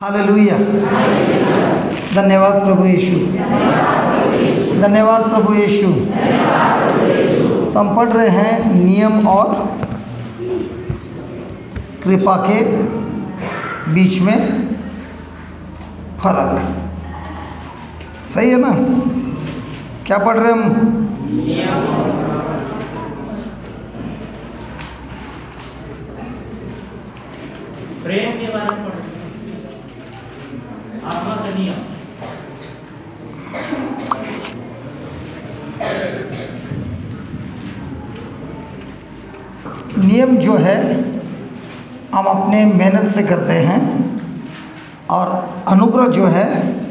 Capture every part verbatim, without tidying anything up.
Hallelujah. धन्यवाद प्रभु यीशु, धन्यवाद प्रभु यीशु। तो हम पढ़ रहे हैं नियम और कृपा के बीच में फर्क। सही है ना? क्या पढ़ रहे हैं हम? प्रेम के बारे में पढ़ रहे हैं। आत्मा का नियम। नियम जो है हम अपने मेहनत से करते हैं और अनुग्रह जो है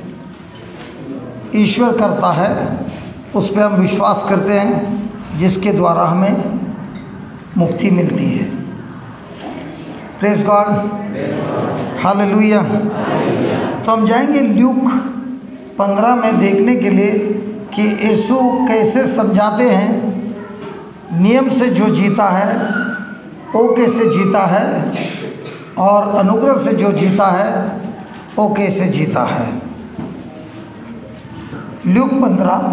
ईश्वर करता है, उस पर हम विश्वास करते हैं जिसके द्वारा हमें मुक्ति मिलती है। Praise God, hallelujah. तो हम जाएंगे ल्यूक पंद्रह में देखने के लिए कि यीशु कैसे समझाते हैं नियम से जो जीता है वो कैसे जीता है और अनुग्रह से जो जीता है वो कैसे जीता है। ल्यूक पंद्रह,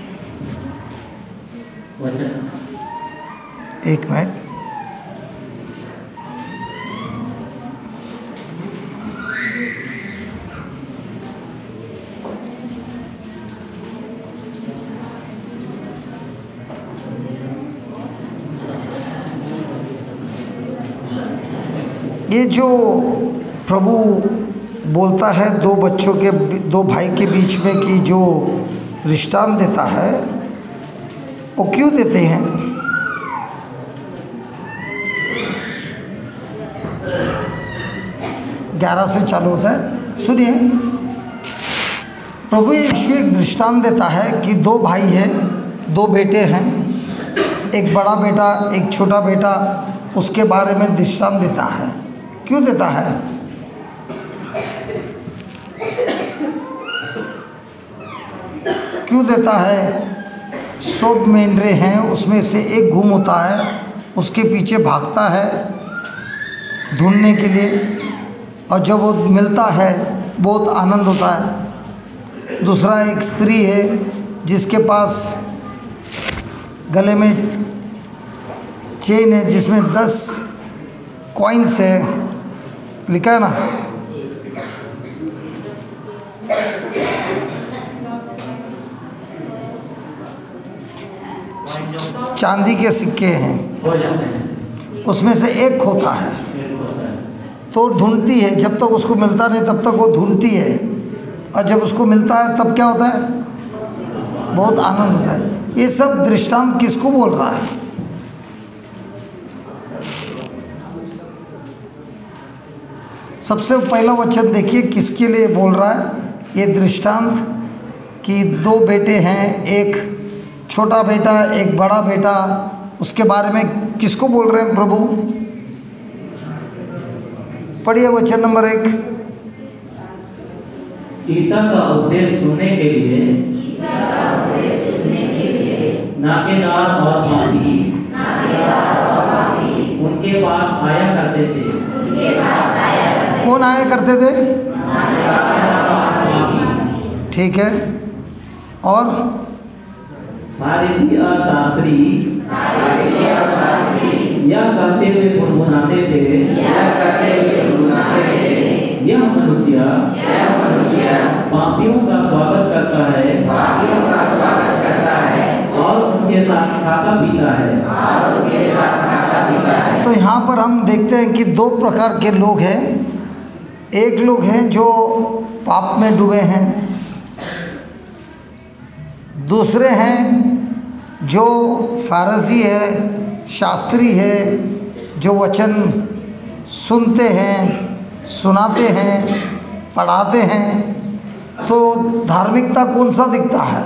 एक मिनट। ये जो प्रभु बोलता है दो बच्चों के, दो भाई के बीच में कि जो दृष्टांत देता है वो क्यों देते हैं? ग्यारह से चालू होता है, सुनिए। प्रभु यीशु एक दृष्टांत देता है कि दो भाई हैं, दो बेटे हैं, एक बड़ा बेटा एक छोटा बेटा, उसके बारे में दृष्टांत देता है। क्यों देता है? क्यों देता है? सौ मेंढरे हैं, उसमें से एक गुम होता है, उसके पीछे भागता है ढूंढने के लिए, और जब वो मिलता है बहुत आनंद होता है। दूसरा एक स्त्री है जिसके पास गले में चेन है जिसमें दस कॉइन्स है, लिखा है ना, चांदी के सिक्के हैं, उसमें से एक खोता है तो ढूंढती है, जब तक उसको मिलता नहीं तब तक वो ढूंढती है, और जब उसको मिलता है तब क्या होता है? बहुत आनंद होता है। ये सब दृष्टांत किसको बोल रहा है? सबसे पहला वचन देखिए किसके लिए बोल रहा है ये दृष्टांत, कि दो बेटे हैं, एक छोटा बेटा एक बड़ा बेटा, उसके बारे में किसको बोल रहे हैं प्रभु? पढ़िए वचन नंबर एक। ईसा का उपदेश सुनने के लिए नाकेदार और पापी उनके पास आया करते थे। कौन आया करते थे? ठीक है। और फारिसी और शास्त्री यह कहते हुए फुनफुनाते थे, यह मनुष्य पापियों का स्वागत करता है और उनके साथ खाता पीता है। तो यहाँ पर हम देखते हैं कि दो प्रकार के लोग हैं। एक लोग हैं जो पाप में डूबे हैं, दूसरे हैं जो फारसी है, शास्त्री है, जो वचन सुनते हैं, सुनाते हैं, पढ़ाते हैं। तो धार्मिकता कौन सा दिखता है?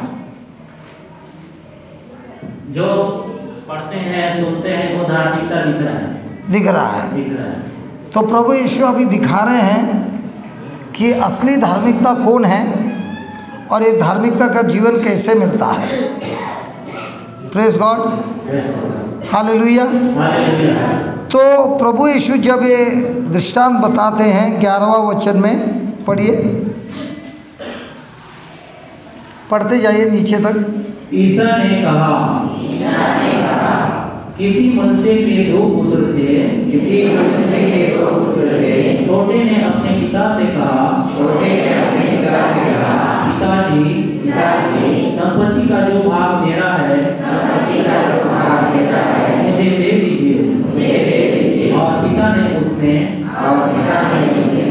जो पढ़ते हैं सुनते हैं वो धार्मिकता दिख रहा है, दिख रहा है, दिख रहा है। तो प्रभु यीशु अभी दिखा रहे हैं कि असली धार्मिकता कौन है और ये धार्मिकता का जीवन कैसे मिलता है। Praise God, hallelujah. हालेलुया। तो प्रभु यीशु जब ये दृष्टांत बताते हैं ग्यारहवां वचन में पढ़िए, पढ़ते जाइए नीचे तक। ईसा ने कहा, किसी मनुष्य के दो पुत्र थे, किसी मनुष्य के दो पुत्र थे। छोटे ने अपने पिता से कहा, छोटे ने अपने पिता से कहा, पिताजी, पिताजी, संपत्ति का जो भाग मेरा है, संपत्ति का जो भाग मेरा है, मुझे दे दीजिए। मुझे दे दीजिए। और पिता ने उसमें और पिता ने उसमें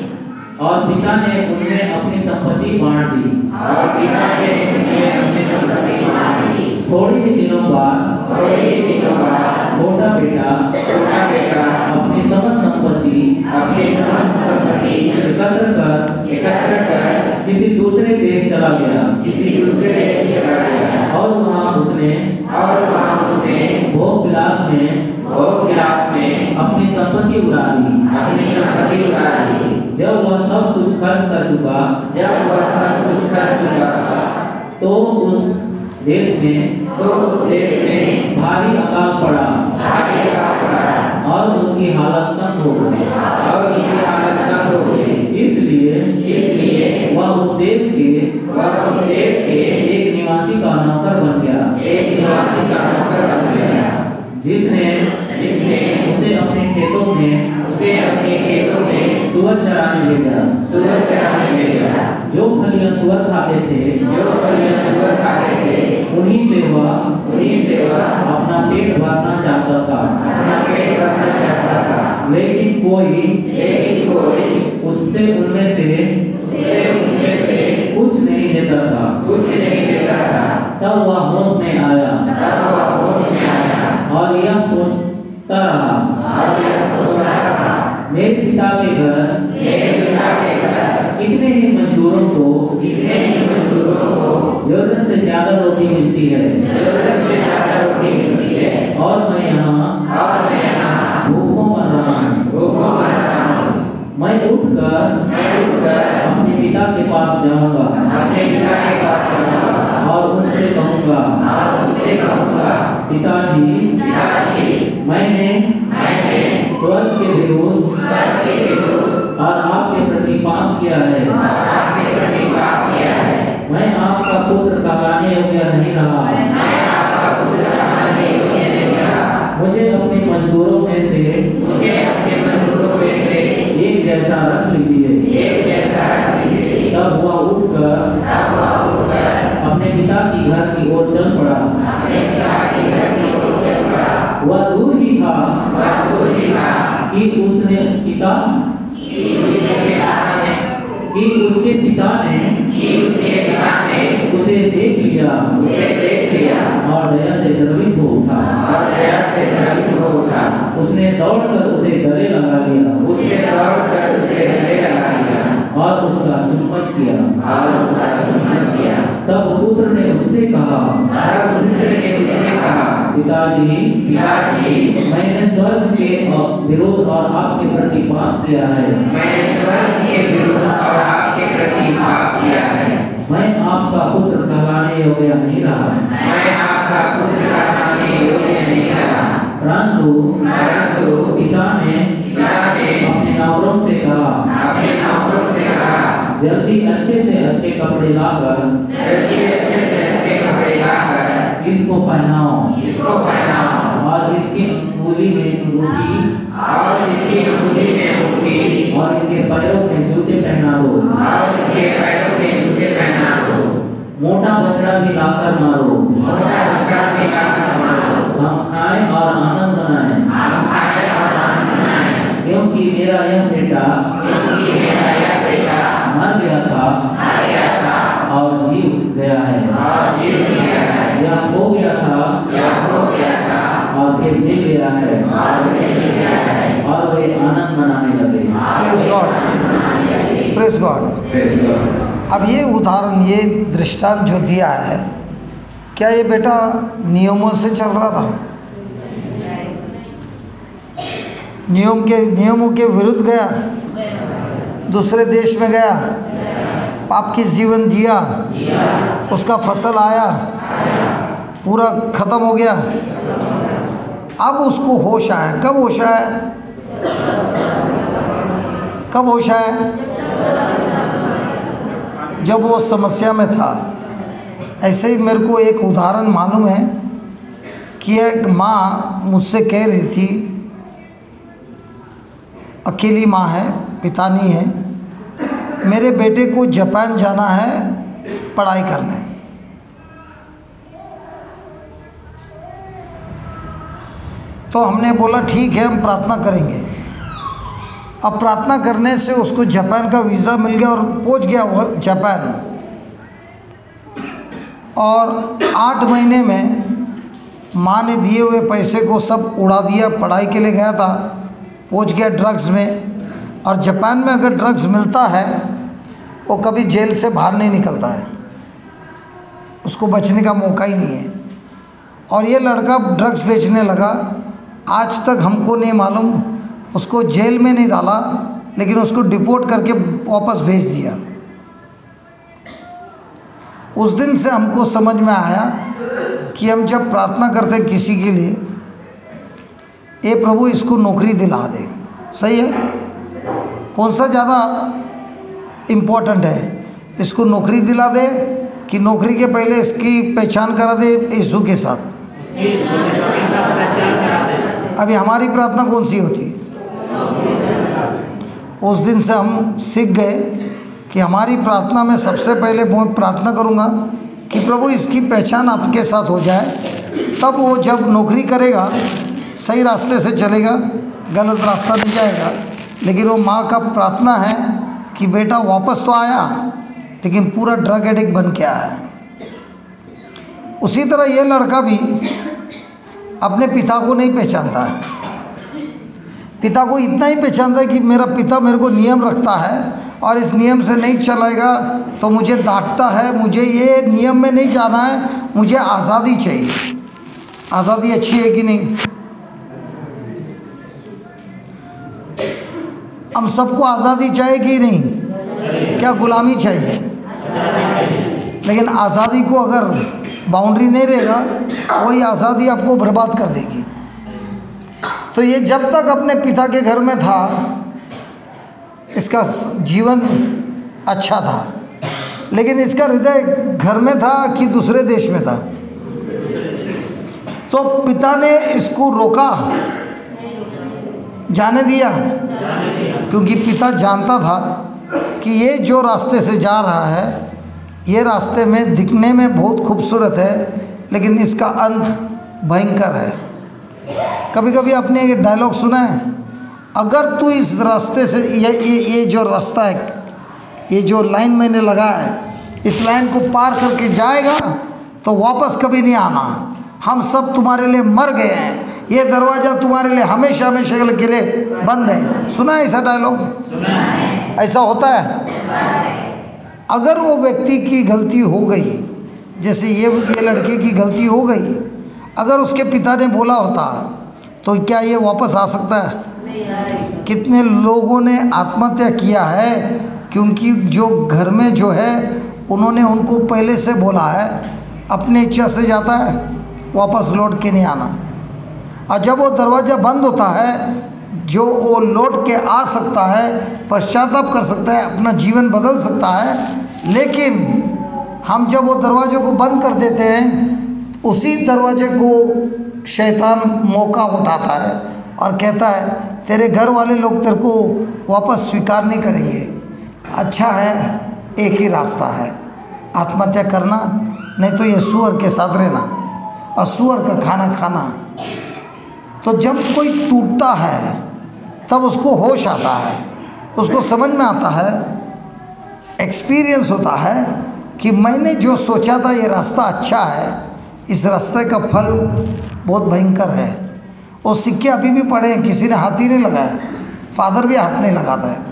और पिता ने उनमें अपनी संपत्ति बांट दी। और पिता ने उनमें अपनी संपत्ति बांट दी। थोड़े ही दिनों बाद थोड़े ही दिनों बाद छोटा बेटा छोटा बेटा अपनी समस्त संपत्ति अपनी समस्त संपत्ति एकत्र कर एकत्र कर किसी दूसरे देश चला गया। किसी दूसरे देश चला गया। और वहाँ उसने और वहाँ उसने भोग विलास में भोग विलास में अपनी संपत्ति उड़ा दी। अपनी संपत्ति उड़ा दी। जब वह सब कुछ खर्च कर चुका, जब वह सब कुछ कर चुका, तो उस देश में तो उस देश में भारी अकाल पड़ा भारी अकाल पड़ा और उसकी हालत तंग हो गई। और उसकी हालत तंग हो गई। इसलिए इसलिए वह उस देश के वह उस देश के एक निवासी का नौकर बन गया, एक निवासी का नौकर बन गया, जिसने जिसने उसे अपने खेतों में उसे अपने खेतों में सुअर चराने ले गया। सुअर चराने ले गया। जो फलियां सुअर खाते थे, जो फलियां सुअर खाते थे, उन्हीं से वह उन्हीं से वह अपना पेट भरना चाहता था। अपना पेट भरना चाहता था। लेकिन कोई लेकिन कोई उससे उनमें से उससे उनमें से कुछ नहीं लेता था। कुछ नहीं लेता था। तब वह होश में आया तब वह होश में आया और यह सोचता रहा, और यह सोचता रहा, मेरे पिता के घर मेरे पिता के घर कितने ही मजदूरों को कितने ही मजदूरों को जरूरत से ज्यादा रोटी मिलती है, जरूरत से ज्यादा रोटी मिलती है, और मैं यहाँ और मैं यहाँ भूखों मर रहा हूँ। भूखों मर रहा हूँ। मैं उठकर मैं उठकर अपने पिता के पास जाऊंगा अपने पिता के पास जाऊंगा और उनसे कहूंगा, और उनसे कहूंगा, पिताजी, पिताजी, मैंने मैंने स्वर्ग के विरुद्ध स्वर्ग के विरुद्ध और आपके प्रति पाप किया है। और आपके प्रति पाप किया है। मैं आपका पुत्र कहलाने योग्य नहीं रहा। मैं आपका पुत्र कहलाने योग्य नहीं रहा। मुझे अपने मजदूरों में से मुझे अपने मजदूरों में से एक जैसा रख लीजिए। एक जैसा रख लीजिए। तब वह उठकर तब वह उठकर अपने पिता की घर की ओर चल पड़ा। अपने पिता के घर की ओर चल पड़ा। वह दूर ही था वह दूर ही था कि उसने पिता कि उसके पिता ने कि उसके पिता ने कि उसके पिता ने उसे देख लिया उसे देख लिया और दया से द्रवित हो उठा। और दया से द्रवित हो उठा। उसने दौड़कर उसे गले लगा लिया उसने दौड़कर उसके गले लगा लिया और उसका चुंबन किया। और उसका चुंबन किया। तब पुत्र ने उससे कहा, तब पुत्र ने उससे कहा, पिताजी, पिताजी, मैंने स्वर्ग के विरोध और आपके प्रति पाप किया है। मैंने स्वर्ग के विरुद्ध और आपके प्रति पाप किया है। मैं आपका पुत्र कहलाने योग्य नहीं रहा। मैं आपका पुत्र कहलाने योग्य नहीं रहा। परंतु परंतु पिता ने पिता ने अपने नौकरों से कहा, अपने नौकरों से कहा, जल्दी अच्छे से अच्छे कपड़े लाकर जल्दी अच्छे से अच्छे कपड़े लाकर इसको पहनाओ इसको पहनाओ और इसकी अंगुली में अंगूठी और इसकी अंगुली में अंगूठी और इनके पैरों में जूते पहना दो और इसके पैरों में जूते पहना दो। मोटा बछड़ा भी लाकर मारो, मोटा बछड़ा भी लाकर मारो। हम खाएं और आनंद मनाएं, हम खाएं और आनंद मनाएं। क्योंकि मेरा यह बेटा क्योंकि मेरा यह बेटा मर गया था मर गया था और जी उठ गया है, और जीव गया है। यह हो गया था यह हो गया था और फिर मिल गया है, और मिल गया है। और वे आनंद मनाने लगे। Praise God, praise God. अब ये उदाहरण, ये दृष्टांत जो दिया है, क्या ये बेटा नियमों से चल रहा था? नियम के नियमों के विरुद्ध गया, दूसरे देश में गया, पाप की जीवन जिया, उसका फसल आया, पूरा खत्म हो गया। अब उसको होश आया। कब होश आया? कब होश आया? जब वो समस्या में था। ऐसे ही मेरे को एक उदाहरण मालूम है कि एक माँ मुझसे कह रही थी, अकेली माँ है, पिता नहीं है, मेरे बेटे को जापान जाना है पढ़ाई करने। तो हमने बोला ठीक है, हम प्रार्थना करेंगे। अब प्रार्थना करने से उसको जापान का वीज़ा मिल गया और पहुंच गया वो जापान। और आठ महीने में माँ ने दिए हुए पैसे को सब उड़ा दिया। पढ़ाई के लिए गया था, पहुंच गया ड्रग्स में। और जापान में अगर ड्रग्स मिलता है वो कभी जेल से बाहर नहीं निकलता है, उसको बचने का मौका ही नहीं है। और ये लड़का ड्रग्स बेचने लगा। आज तक हमको नहीं मालूम, उसको जेल में नहीं डाला, लेकिन उसको डिपोर्ट करके वापस भेज दिया। उस दिन से हमको समझ में आया कि हम जब प्रार्थना करते किसी के लिए, ए प्रभु इसको नौकरी दिला दे। सही है? कौन सा ज़्यादा इम्पोर्टेंट है, इसको नौकरी दिला दे कि नौकरी के पहले इसकी पहचान करा दे यीशु के साथ? अभी हमारी प्रार्थना कौन सी होती है? उस दिन से हम सीख गए कि हमारी प्रार्थना में सबसे पहले मैं प्रार्थना करूंगा कि प्रभु इसकी पहचान आपके साथ हो जाए, तब वो जब नौकरी करेगा सही रास्ते से चलेगा, गलत रास्ता नहीं जाएगा। लेकिन वो माँ का प्रार्थना है कि बेटा वापस तो आया, लेकिन पूरा ड्रग एडिक्ट बन के आया। उसी तरह ये लड़का भी अपने पिता को नहीं पहचानता है। पिता को इतना ही पहचानता है कि मेरा पिता मेरे को नियम रखता है और इस नियम से नहीं चलेगा तो मुझे डांटता है, मुझे ये नियम में नहीं जाना है, मुझे आज़ादी चाहिए। आज़ादी अच्छी है कि नहीं? हम सबको आज़ादी चाहिए कि नहीं? क्या गुलामी चाहिए? लेकिन आज़ादी को अगर बाउंड्री नहीं रहेगा, वही आज़ादी आपको बर्बाद कर देगी। तो ये जब तक अपने पिता के घर में था, इसका जीवन अच्छा था, लेकिन इसका हृदय घर में था कि दूसरे देश में था। तो पिता ने इसको रोका, जाने दिया, क्योंकि पिता जानता था कि ये जो रास्ते से जा रहा है, ये रास्ते में दिखने में बहुत खूबसूरत है, लेकिन इसका अंत भयंकर है। कभी कभी आपने ये डायलॉग सुना है, अगर तू इस रास्ते से ये ये ये जो रास्ता है, ये जो लाइन मैंने लगाया है, इस लाइन को पार करके जाएगा तो वापस कभी नहीं आना। हम सब तुम्हारे लिए मर गए हैं, ये दरवाज़ा तुम्हारे लिए हमेशा हमेशा के लिए बंद है। सुना है ऐसा डायलॉग? ऐसा होता है। अगर वो व्यक्ति की गलती हो गई, जैसे ये ये लड़के की गलती हो गई, अगर उसके पिता ने बोला होता तो क्या ये वापस आ सकता है? कितने लोगों ने आत्महत्या किया है क्योंकि जो घर में जो है उन्होंने उनको पहले से बोला है, अपने इच्छा से जाता है, वापस लौट के नहीं आना। और जब वो दरवाज़ा बंद होता है, जो वो लौट के आ सकता है, पश्चाताप कर सकता है, अपना जीवन बदल सकता है। लेकिन हम जब वो दरवाजे को बंद कर देते हैं, उसी दरवाजे को शैतान मौका उठाता है और कहता है तेरे घर वाले लोग तेरे को वापस स्वीकार नहीं करेंगे, अच्छा है एक ही रास्ता है, आत्महत्या करना, नहीं तो ये सुअर के साथ रहना और सुअर का खाना खाना। तो जब कोई टूटता है तब उसको होश आता है, उसको समझ में आता है, एक्सपीरियंस होता है कि मैंने जो सोचा था ये रास्ता अच्छा है, इस रास्ते का फल बहुत भयंकर है। और सिक्के अभी भी पड़े हैं, किसी ने हाथ ही नहीं लगाया, फादर भी हाथ नहीं लगाता है।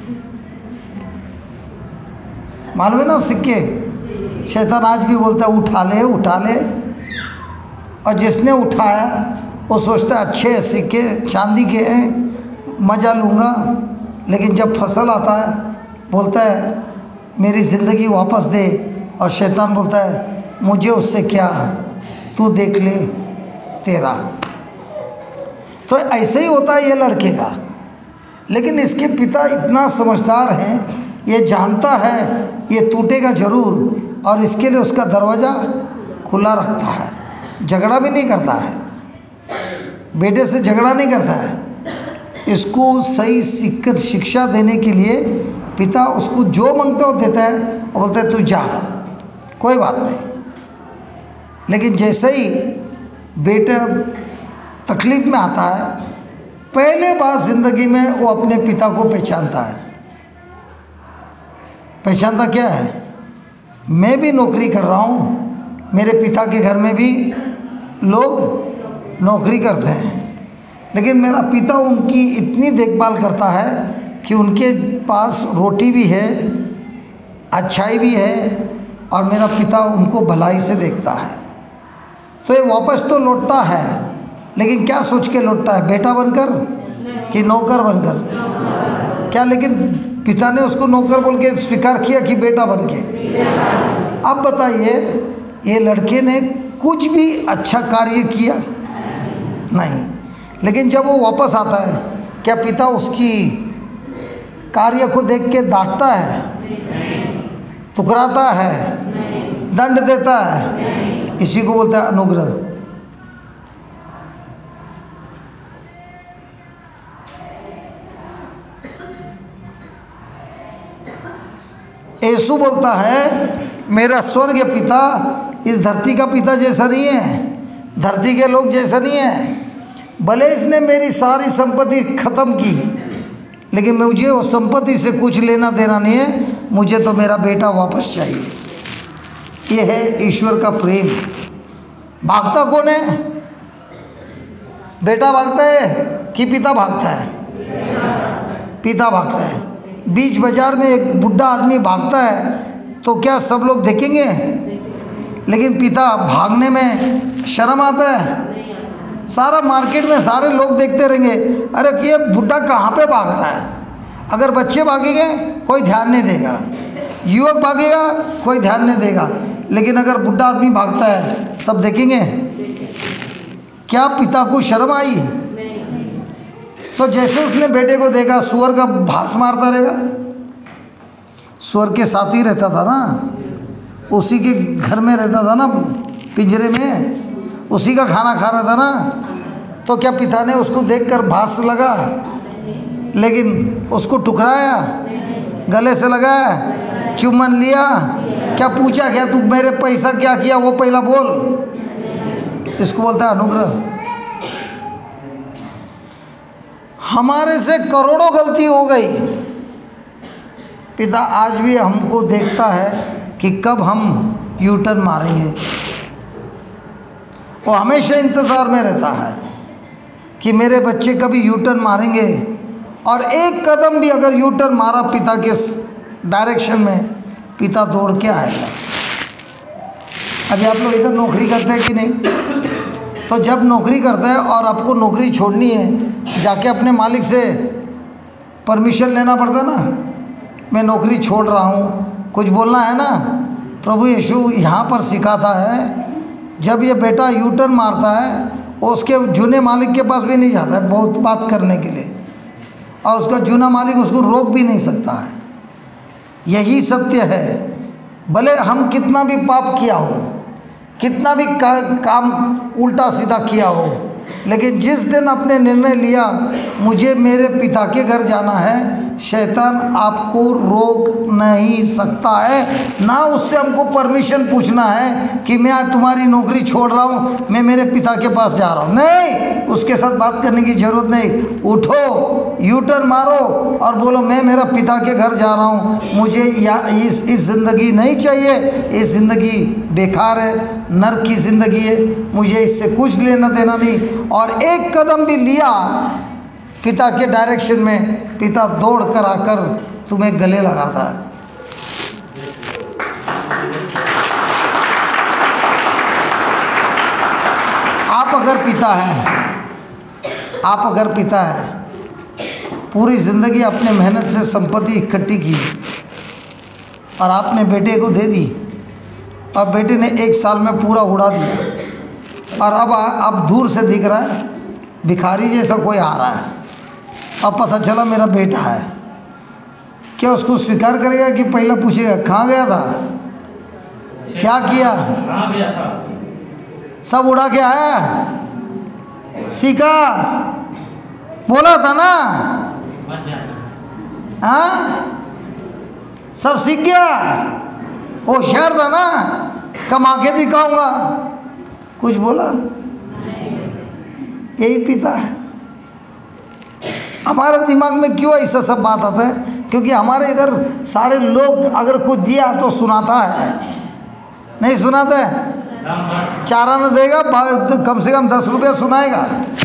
मालूम है ना सिक्के? शैतान आज भी बोलता है उठा ले उठा ले, और जिसने उठाया वो सोचता है अच्छे सिक्के चांदी के हैं, मज़ा लूँगा। लेकिन जब फसल आता है बोलता है मेरी ज़िंदगी वापस दे, और शैतान बोलता है मुझे उससे क्या, तू देख ले तेरा। तो ऐसे ही होता है ये लड़के का। लेकिन इसके पिता इतना समझदार हैं, ये जानता है ये टूटेगा ज़रूर, और इसके लिए उसका दरवाज़ा खुला रखता है। झगड़ा भी नहीं करता है, बेटे से झगड़ा नहीं करता है। इसको सही सीख शिक्षा देने के लिए पिता उसको जो मांगता हो देता है और बोलता है तू जा, कोई बात नहीं। लेकिन जैसे ही बेटा तकलीफ़ में आता है, पहले बार ज़िंदगी में वो अपने पिता को पहचानता है। पहचानता क्या है? मैं भी नौकरी कर रहा हूँ, मेरे पिता के घर में भी लोग नौकरी करते हैं, लेकिन मेरा पिता उनकी इतनी देखभाल करता है कि उनके पास रोटी भी है, अच्छाई भी है, और मेरा पिता उनको भलाई से देखता है। तो ये वापस तो लौटता है, लेकिन क्या सोच के लौटता है? बेटा बनकर कि नौकर बनकर? क्या लेकिन पिता ने उसको नौकर बोल के स्वीकार किया कि बेटा बन के? अब बताइए, ये लड़के ने कुछ भी अच्छा कार्य किया नहीं, लेकिन जब वो वापस आता है, क्या पिता उसकी कार्य को देख के डांटता है, टुकराता है, दंड देता है? इसी को बोलता है अनुग्रह। यीशु बोलता है मेरा स्वर्ग पिता इस धरती का पिता जैसा नहीं है, धरती के लोग जैसा नहीं है। भले इसने मेरी सारी संपत्ति ख़त्म की, लेकिन मुझे उस संपत्ति से कुछ लेना देना नहीं है, मुझे तो मेरा बेटा वापस चाहिए। ये है ईश्वर का प्रेम। भागता कौन है? बेटा भागता है कि पिता भागता है? पिता भागता है। बीच बाजार में एक बुढ़ा आदमी भागता है तो क्या सब लोग देखेंगे? लेकिन पिता भागने में शर्म आता है। सारा मार्केट में सारे लोग देखते रहेंगे, अरे ये बुढ़ा कहाँ पे भाग रहा है। अगर बच्चे भागेंगे कोई ध्यान नहीं देगा, युवक भागेगा कोई ध्यान नहीं देगा, लेकिन अगर बुढ़ा आदमी भागता है सब देखेंगे। क्या पिता को शर्म आई? तो जैसे उसने बेटे को देखा, सुअर का भास मारता रहेगा। सुअर के साथ ही रहता था ना, उसी के घर में रहता था ना, पिंजरे में उसी का खाना खा रहा था ना। तो क्या पिता ने उसको देखकर भास लगा, लेकिन उसको टुकराया, गले से लगाया, चुम्बन लिया? क्या पूछा क्या तू मेरे पैसा क्या किया वो पहला बोल? इसको बोलता है अनुग्रह। हमारे से करोड़ों गलती हो गई, पिता आज भी हमको देखता है कि कब हम यू टर्न मारेंगे। वो हमेशा इंतज़ार में रहता है कि मेरे बच्चे कभी यू टर्न मारेंगे, और एक कदम भी अगर यू टर्न मारा पिता के डायरेक्शन में, पिता दौड़ के आएगा। अभी आप लोग इधर नौकरी करते हैं कि नहीं? तो जब नौकरी करते हैं और आपको नौकरी छोड़नी है, जाके अपने मालिक से परमिशन लेना पड़ता है ना, मैं नौकरी छोड़ रहा हूँ, कुछ बोलना है ना। प्रभु यीशु यहाँ पर सिखाता है, जब ये बेटा यू टर्न मारता है वो उसके जूने मालिक के पास भी नहीं जाता है बहुत बात करने के लिए, और उसका जूना मालिक उसको रोक भी नहीं सकता है। यही सत्य है। भले हम कितना भी पाप किया हो, कितना भी का, काम उल्टा सीधा किया हो, लेकिन जिस दिन आपने निर्णय लिया मुझे मेरे पिता के घर जाना है, शैतान आपको रोक नहीं सकता है। ना उससे हमको परमिशन पूछना है कि मैं आज तुम्हारी नौकरी छोड़ रहा हूँ, मैं मेरे पिता के पास जा रहा हूँ। नहीं, उसके साथ बात करने की ज़रूरत नहीं। उठो, यू टर्न मारो और बोलो मैं मेरा पिता के घर जा रहा हूँ, मुझे या इस इस ज़िंदगी नहीं चाहिए, ये ज़िंदगी बेकार है, नर्क की ज़िंदगी है, मुझे इससे कुछ लेना देना नहीं। और एक कदम भी लिया पिता के डायरेक्शन में, पिता दौड़ कर आकर तुम्हें गले लगाता है। आप अगर पिता हैं, आप अगर पिता हैं, पूरी ज़िंदगी अपने मेहनत से संपत्ति इकट्ठी की और आपने बेटे को दे दी, और बेटे ने एक साल में पूरा उड़ा दिया, और अब अब दूर से दिख रहा है भिखारी जैसा कोई आ रहा है, अब पता चला मेरा बेटा है। क्या उसको स्वीकार करेगा कि पहले पूछेगा कहाँ गया था, क्या किया? कहाँ गया था? सब उड़ा के आया, सीखा, बोला था ना, मत जाना। हाँ सब सीख गया, होशियार था ना, कमा के दिखाऊंगा, कुछ बोला? यही पिता है। हमारे दिमाग में क्यों ऐसा सब बात आता है? क्योंकि हमारे इधर सारे लोग अगर कुछ दिया तो सुनाता है, नहीं सुनाता है? चारा न देगा तो कम से कम दस रुपया सुनाएगा,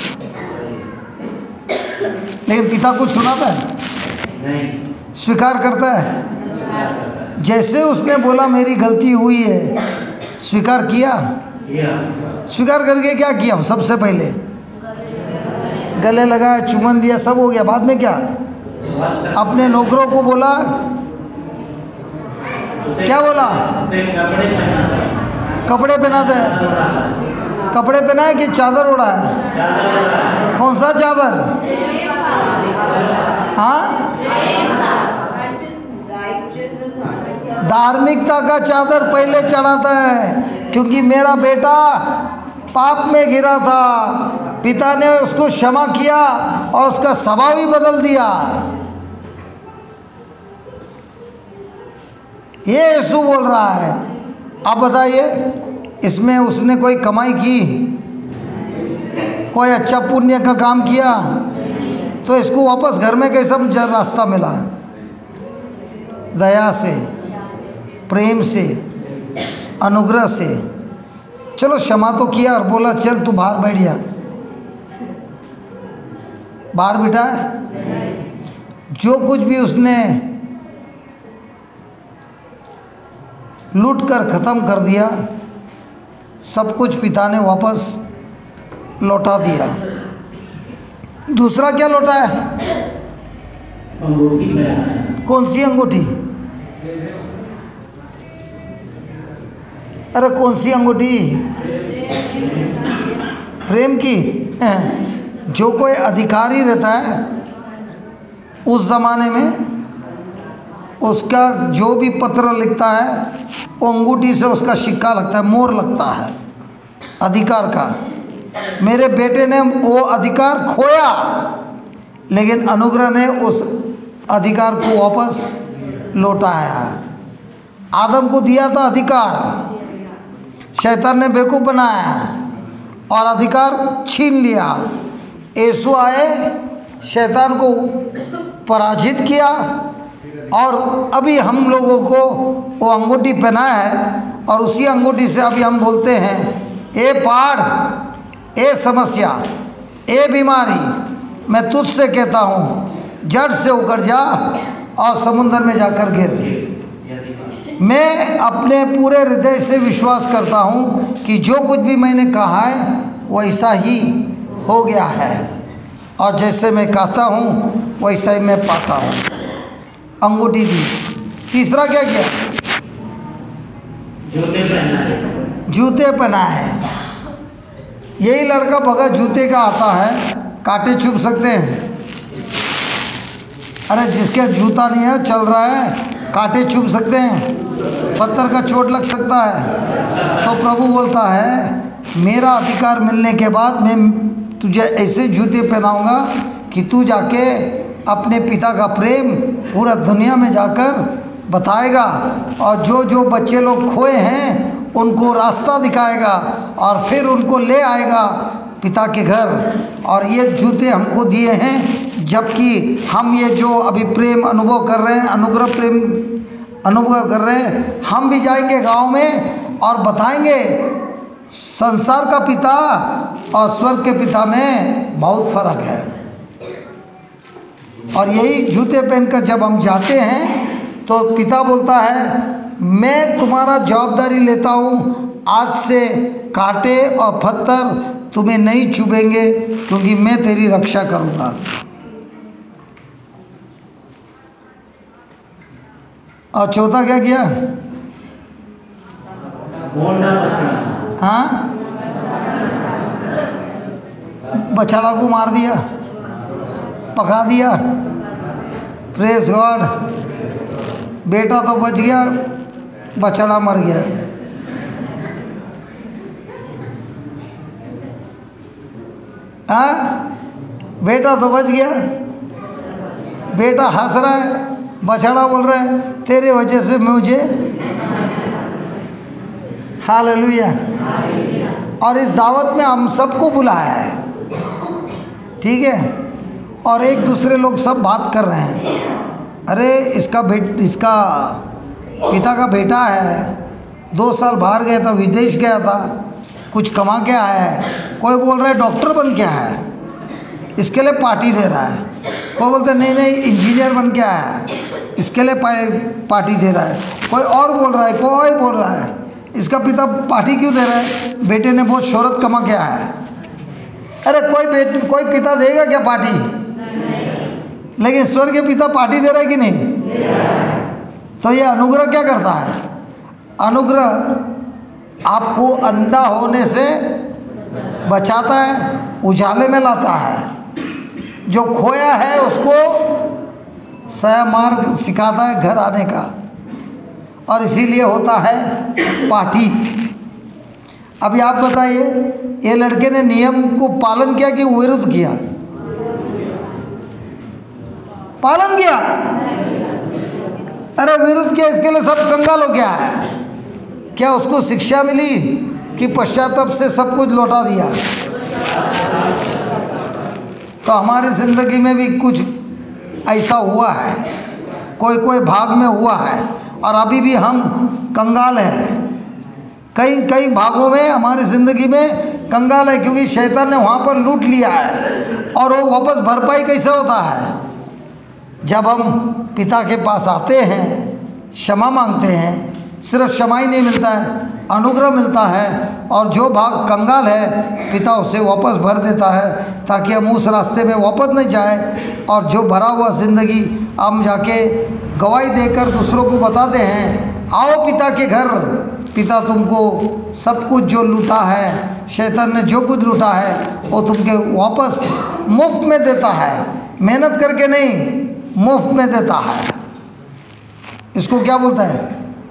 लेकिन पिता कुछ सुनाता है? नहीं। स्वीकार करता है। जैसे उसने बोला मेरी गलती हुई है, स्वीकार किया। स्वीकार करके क्या किया? सबसे पहले गले लगाया, चुम्बन दिया, सब हो गया। बाद में क्या? अपने नौकरों को बोला, क्या बोला? कपड़े पहनाते हैं। कपड़े पहनाए कि चादर ओढ़ा है? कौन सा चादर? हाँ, धार्मिकता का चादर पहले चढ़ाता है, क्योंकि मेरा बेटा पाप में गिरा था, पिता ने उसको क्षमा किया और उसका स्वभाव ही बदल दिया। ये यीशु बोल रहा है। आप बताइए, इसमें उसने कोई कमाई की, कोई अच्छा पुण्य का काम किया, तो इसको वापस घर में कैसा रास्ता मिला? दया से, प्रेम से, अनुग्रह से। चलो क्षमा तो किया और बोला चल तू बाहर बैठ जा। बाहर बिठा, जो कुछ भी उसने लूट कर ख़त्म कर दिया, सब कुछ पिता ने वापस लौटा दिया। दूसरा क्या लौटा है? अंगूठी में। कौन सी अंगूठी? अरे कौन सी अंगूठी? प्रेम की। जो कोई अधिकारी रहता है उस ज़माने में, उसका जो भी पत्र लिखता है वो अंगूठी से उसका सिक्का लगता है, मोहर लगता है अधिकार का। मेरे बेटे ने वो अधिकार खोया, लेकिन अनुग्रह ने उस अधिकार को वापस लौटाया। आदम को दिया था अधिकार, शैतान ने बेवकूफ़ बनाया और अधिकार छीन लिया। यीशु आए, शैतान को पराजित किया और अभी हम लोगों को वो अंगूठी पहना है, और उसी अंगूठी से अभी हम बोलते हैं, ए पाड़, ए समस्या, ए बीमारी, मैं तुझसे कहता हूँ जड़ से उखड़ जा और समुद्र में जाकर गिर। मैं अपने पूरे हृदय से विश्वास करता हूँ कि जो कुछ भी मैंने कहा है वैसा ही हो गया है, और जैसे मैं कहता हूँ वैसा ही मैं पाता हूँ। अंगूठी दी। तीसरा क्या किया? जूते पहनाए। जूते पहनाए। यही लड़का बगैर जूते का आता है, कांटे चुभ सकते हैं। अरे जिसके जूता नहीं है चल रहा है, कांटे चुभ सकते हैं, पत्थर का चोट लग सकता है। तो प्रभु बोलता है मेरा अधिकार मिलने के बाद मैं तुझे ऐसे जूते पहनाऊंगा कि तू जाके अपने पिता का प्रेम पूरा दुनिया में जाकर बताएगा, और जो जो बच्चे लोग खोए हैं उनको रास्ता दिखाएगा और फिर उनको ले आएगा पिता के घर। और ये जूते हमको दिए हैं, जबकि हम ये जो अभी प्रेम अनुभव कर रहे हैं, अनुग्रह प्रेम अनुभव कर रहे हैं, हम भी जाएंगे गांव में और बताएंगे संसार का पिता और स्वर्ग के पिता में बहुत फर्क है। और यही जूते पहनकर जब हम जाते हैं तो पिता बोलता है मैं तुम्हारा जवाबदारी लेता हूँ, आज से कांटे और पत्थर तुम्हें नहीं चुभेंगे, क्योंकि मैं तेरी रक्षा करूँगा। और चौथा क्या किया? हाँ, बछड़ा को मार दिया, पका दिया। Praise God. बेटा तो बच गया, बछड़ा मर गया। हाँ, बेटा तो बच गया, बेटा हंस रहा है, बछड़ा बोल रहा है तेरे वजह से मुझे। हालेलुया। और इस दावत में हम सबको बुलाया है, ठीक है। और एक दूसरे लोग सब बात कर रहे हैं, अरे इसका बेट इसका पिता का बेटा है, दो साल बाहर गया था, विदेश गया था, कुछ कमा के आया है। कोई बोल रहा है डॉक्टर बन के आया है, इसके लिए पार्टी दे रहा है। कोई बोलते नहीं नहीं इंजीनियर बन के आया है, इसके लिए पार्टी दे रहा है। कोई और बोल रहा है, कोई बोल रहा है इसका पिता पार्टी क्यों दे रहा है, बेटे ने बहुत शोहरत कमा के आया है। अरे कोई बेटे कोई पिता देगा क्या पार्टी? लेकिन ईश्वर के पिता पार्टी दे रहा है कि नहीं? तो ये अनुग्रह क्या करता है? अनुग्रह आपको अंधा होने से बचाता है, उजाले में लाता है, जो खोया है उसको सया मार्ग सिखाता है घर आने का, और इसीलिए होता है पार्टी। अभी आप बताइए, ये लड़के ने नियम को पालन किया कि विरुद्ध किया? पालन किया। अरे विरुद्ध किया, इसके लिए सब कंगाल हो गया है। क्या उसको शिक्षा मिली कि पश्चाताप से सब कुछ लौटा दिया? तो हमारी ज़िंदगी में भी कुछ ऐसा हुआ है, कोई कोई भाग में हुआ है, और अभी भी हम कंगाल हैं। कई कई भागों में हमारी ज़िंदगी में कंगाल है, क्योंकि शैतान ने वहाँ पर लूट लिया है। और वो वापस भरपाई कैसे होता है? जब हम पिता के पास आते हैं, क्षमा मांगते हैं, सिर्फ क्षमा ही नहीं मिलता है, अनुग्रह मिलता है, और जो भाग कंगाल है पिता उसे वापस भर देता है, ताकि हम उस रास्ते में वापस नहीं जाए। और जो भरा हुआ ज़िंदगी हम जाके गवाही देकर दूसरों को बताते हैं, आओ पिता के घर, पिता तुमको सब कुछ जो लूटा है, शैतान ने जो कुछ लूटा है, वो तुमके वापस मुफ्त में देता है, मेहनत करके नहीं, मुफ्त में देता है। इसको क्या बोलता है?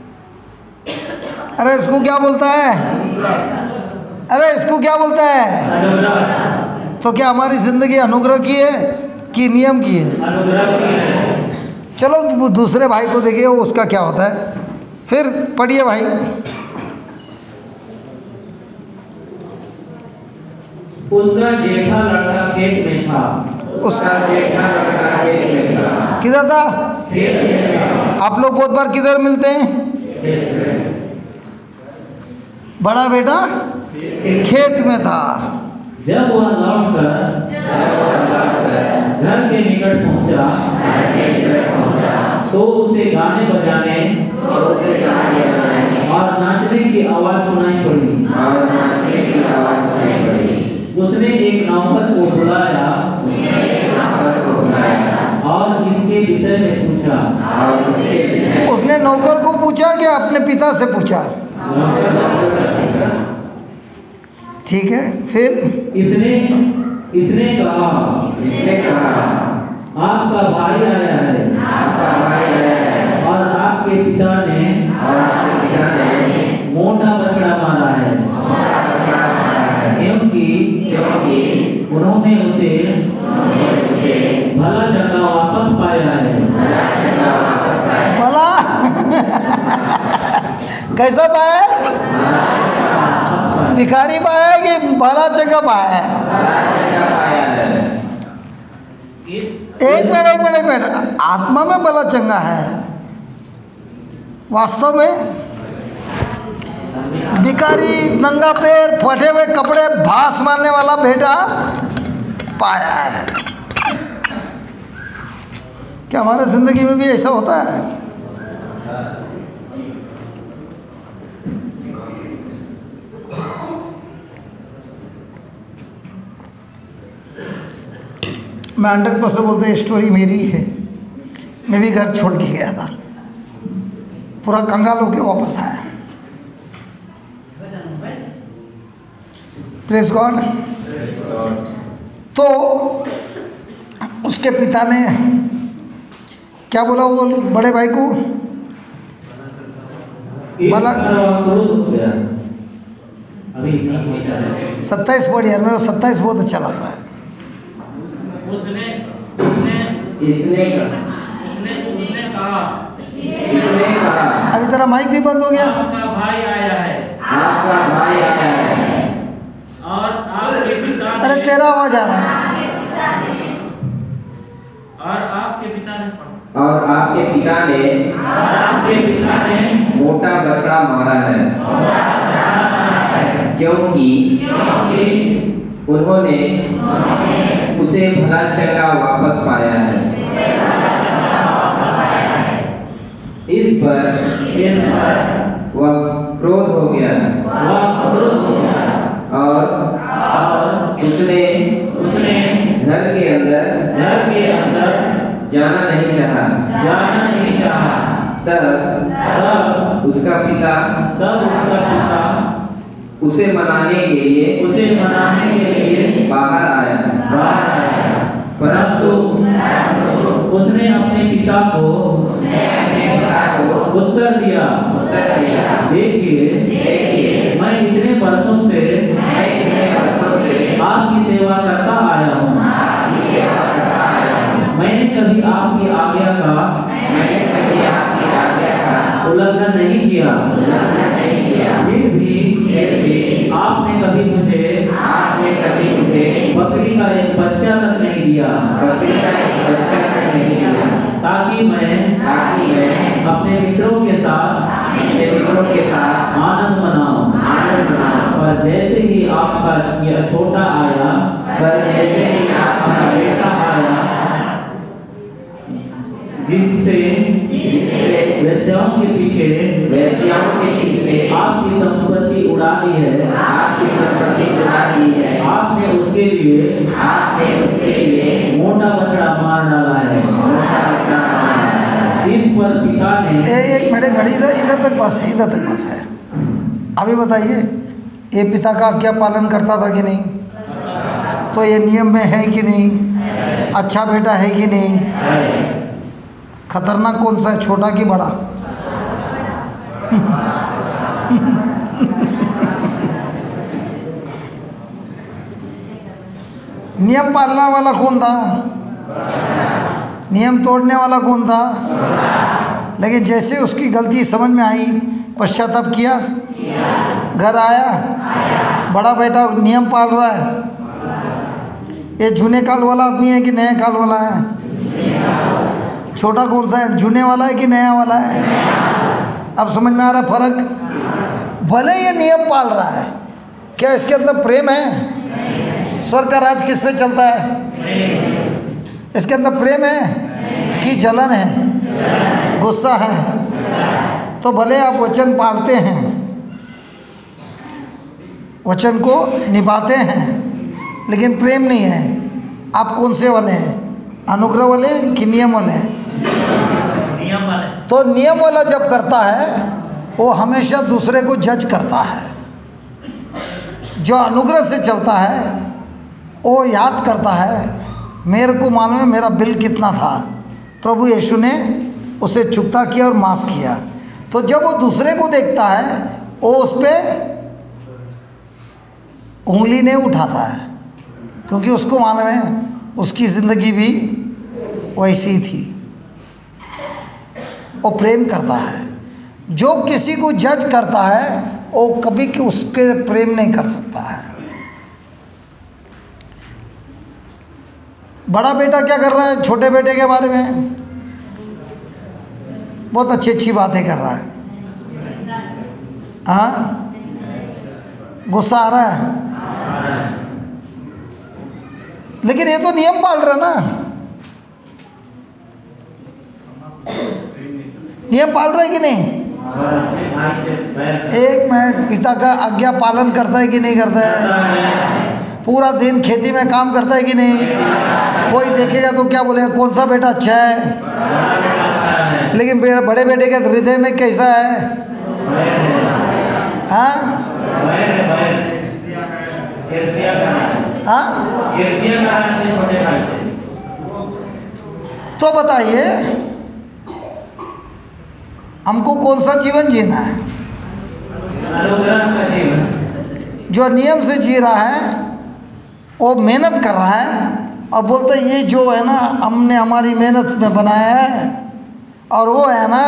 अरे इसको क्या बोलता है? अरे इसको क्या बोलता है? तो क्या हमारी ज़िंदगी अनुग्रह की है कि नियम की है? अनुग्रह की है। चलो दूसरे भाई को देखिए उसका क्या होता है, फिर पढ़िए भाई। उसका जेठा लड़का खेत में था। उसका जेठा लड़का खेत में था। किधर था? खेत में था। आप लोग बहुत बार किधर मिलते हैं? खेत में। बड़ा बेटा खेत में था। जब वह लौटकर घर के निकट पहुंचा, तो उसे गाने बजाने और नाचने की आवाज सुनाई पड़ी। उसने एक नौकर को बुलाया और इसके विषय में पूछा। उसने नौकर को पूछा कि अपने पिता से पूछा? ठीक है, फिर इसने इसने कहा, इसने कहा आपका भाई आया है, आपका भाई आया है, और आपके पिता ने और आपके पिता ने मोटा बछड़ा मारा है, मोटा बछड़ा मारा है, क्योंकि क्योंकि उन्होंने उसे उन्होंने उसे भला चंगा वापस पाया है। भला चंगा वापस पाया। भला कैसा पाया? भिखारी पाया कि भला चंगा पाया? भला चंगा पाया है। इस एक मिनट एक मिनट एक मिनट, आत्मा में भला चंगा है, वास्तव में भिखारी, नंगा पैर, फटे हुए कपड़े, भास मारने वाला बेटा पाया है। क्या हमारे जिंदगी में भी ऐसा होता है? मैं हंड्रेड परसेंट बोलते स्टोरी मेरी है। मैं भी घर छोड़ के गया था, पूरा कंगाल होके वापस आया। Praise God. तो उसके पिता ने क्या बोला वो बड़े भाई को? इस भला पर वह क्रोध हो गया। अभी इतना पहुंचा है। सत्ताईस पढ़िए, मेरे सत्ताईस बहुत अच्छा लग रहा है। उसने उसने इसने उसने उसने कहा इसने कहा अभी तेरा माइक भी बंद हो गया। आपका भाई आया है आपका भाई आया है और आपके पिता अरे ने तेरा आवाज आ रहा है। और आपके पिता ने और आपके पिता ने और आपके पिता ने मोटा बछड़ा मारा है, क्योंकि उन्होंने उसे भला चंगा वापस पाया है। इस पर इस पर वह क्रोध हो गया वह क्रोध हो गया और और उसने उसने घर के अंदर घर के अंदर जाना नहीं चाहा। जाना नहीं चाहा। तब तब उसका पिता तब उसका पिता उसे मनाने के लिए उसे मनाने के लिए बाहर आया, बाहर आया, परंतु उसने अपने पिता को उत्तर दिया, उत्तर दिया, देखिए देखिए मैं इतने वर्षों से मैं इतने वर्षों से आपकी सेवा करता आया हूँ। आपकी सेवा करता आया हूँ। मैंने कभी आपकी आज्ञा का मैंने कभी आपकी आज्ञा का उल्लंघन नहीं किया। उल्लंघन नहीं किया। फिर भी फिर भी आपने कभी मुझे आपने कभी मुझे बकरी का एक बच्चा तक नहीं दिया, बकरी का एक बच्चा तक नहीं दिया, ताकि मैं ताकि मैं अपने मित्रों के साथ अपने मित्रों के साथ आनंद मनाऊं। आनंद मनाऊं। पर जैसे ही आपका यह छोटा आया, पर जैसे ही आपका बेटा आया, जिससे जिससे वेश्याओं के पीछे वेश्याओं के पीछे आपकी संपत्ति उड़ा दी है, आपकी संपत्ति उड़ा दी है, आपने उसके लिए आपने उसके लिए मोटा बछड़ा मार डाला है। मोटा बछड़ा मारा है। इस पर पिता ने ए, एक मिनट घड़ी इधर इधर तक बस है, इधर तक बस है। अभी बताइए, ये पिता का आज्ञा पालन करता था कि नहीं? तो ये नियम में है कि नहीं? अच्छा बेटा है कि नहीं? खतरनाक कौन सा है, छोटा कि बड़ा? नियम पालने वाला कौन था? नियम तोड़ने वाला कौन था? लेकिन जैसे उसकी गलती समझ में आई, पश्चाताप किया, घर आया, बड़ा बेटा नियम पाल रहा है। ये जूने काल वाला आदमी है कि नए काल वाला है? छोटा कौन सा है, जूने वाला है कि नया वाला है? अब समझ में आ रहा फर्क? भले ये नियम पाल रहा है, क्या इसके अंदर प्रेम है? स्वर्ग का राज किस पे चलता है? इसके अंदर प्रेम है कि जलन है, गुस्सा है? तो भले आप वचन पालते हैं, वचन को निभाते हैं, लेकिन प्रेम नहीं है। आप कौन से वाले हैं, अनुग्रह वाले कि नियम वाले हैं? नियम वाले। तो नियम वाला जब करता है वो हमेशा दूसरे को जज करता है। जो अनुग्रह से चलता है वो याद करता है, मेरे को मालूम है मेरा बिल कितना था, प्रभु यीशु ने उसे चुकता किया और माफ़ किया। तो जब वो दूसरे को देखता है वो उस पर उंगली नहीं उठाता है, क्योंकि उसको मालूम है उसकी ज़िंदगी भी वैसी ही थी। वो प्रेम करता है। जो किसी को जज करता है वो कभी कि उसके प्रेम नहीं कर सकता है। बड़ा बेटा क्या कर रहा है छोटे बेटे के बारे में? बहुत अच्छी अच्छी बातें कर रहा है। हाँ, गुस्सा आ रहा है, लेकिन ये तो नियम पाल रहा ना। नियम पाल रहा है कि नहीं? एक मिनट, पिता का आज्ञा पालन करता है कि नहीं करता है? पूरा दिन खेती में काम करता है कि नहीं? कोई देखेगा तो क्या बोलेगा, कौन सा बेटा अच्छा है? लेकिन बड़े बेटे के हृदय में कैसा है? हाँ हाँ, तो बताइए हमको कौन सा जीवन जीना है? अनुग्रह का जीवन। जो नियम से जी रहा है वो मेहनत कर रहा है और बोलता है ये जो है ना हमने हमारी मेहनत में बनाया है, और वो है ना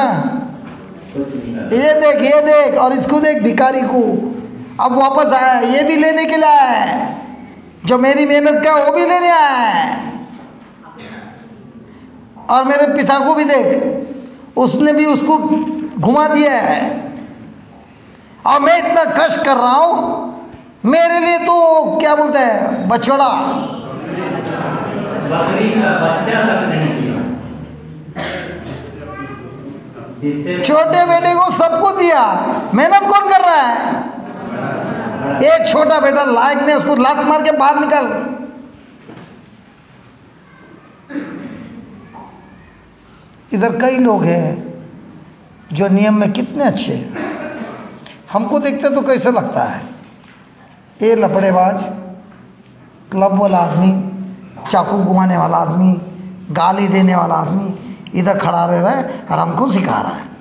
ये देख ये देख और इसको देख भिखारी को, अब वापस आया है, ये भी लेने के लिए आया है, जो मेरी मेहनत का वो भी लेने आया है। और मेरे पिता को भी देख, उसने भी उसको घुमा दिया है, और मैं इतना कष्ट कर रहा हूँ, मेरे लिए तो क्या बोलते हैं बछड़ा, बकरी का बच्चा तक नहीं किया, जिससे छोटे बेटे को सबको दिया, मेहनत कौन कर रहा है? एक छोटा बेटा लायक ने उसको लात मार के बाहर निकल। इधर कई लोग हैं जो नियम में कितने अच्छे हैं, हमको देखते तो कैसे लगता है ये लफड़ेबाज, क्लब वाला आदमी, चाकू घुमाने वाला आदमी, गाली देने वाला आदमी इधर खड़ा रह रहा है और हमको सिखा रहा है।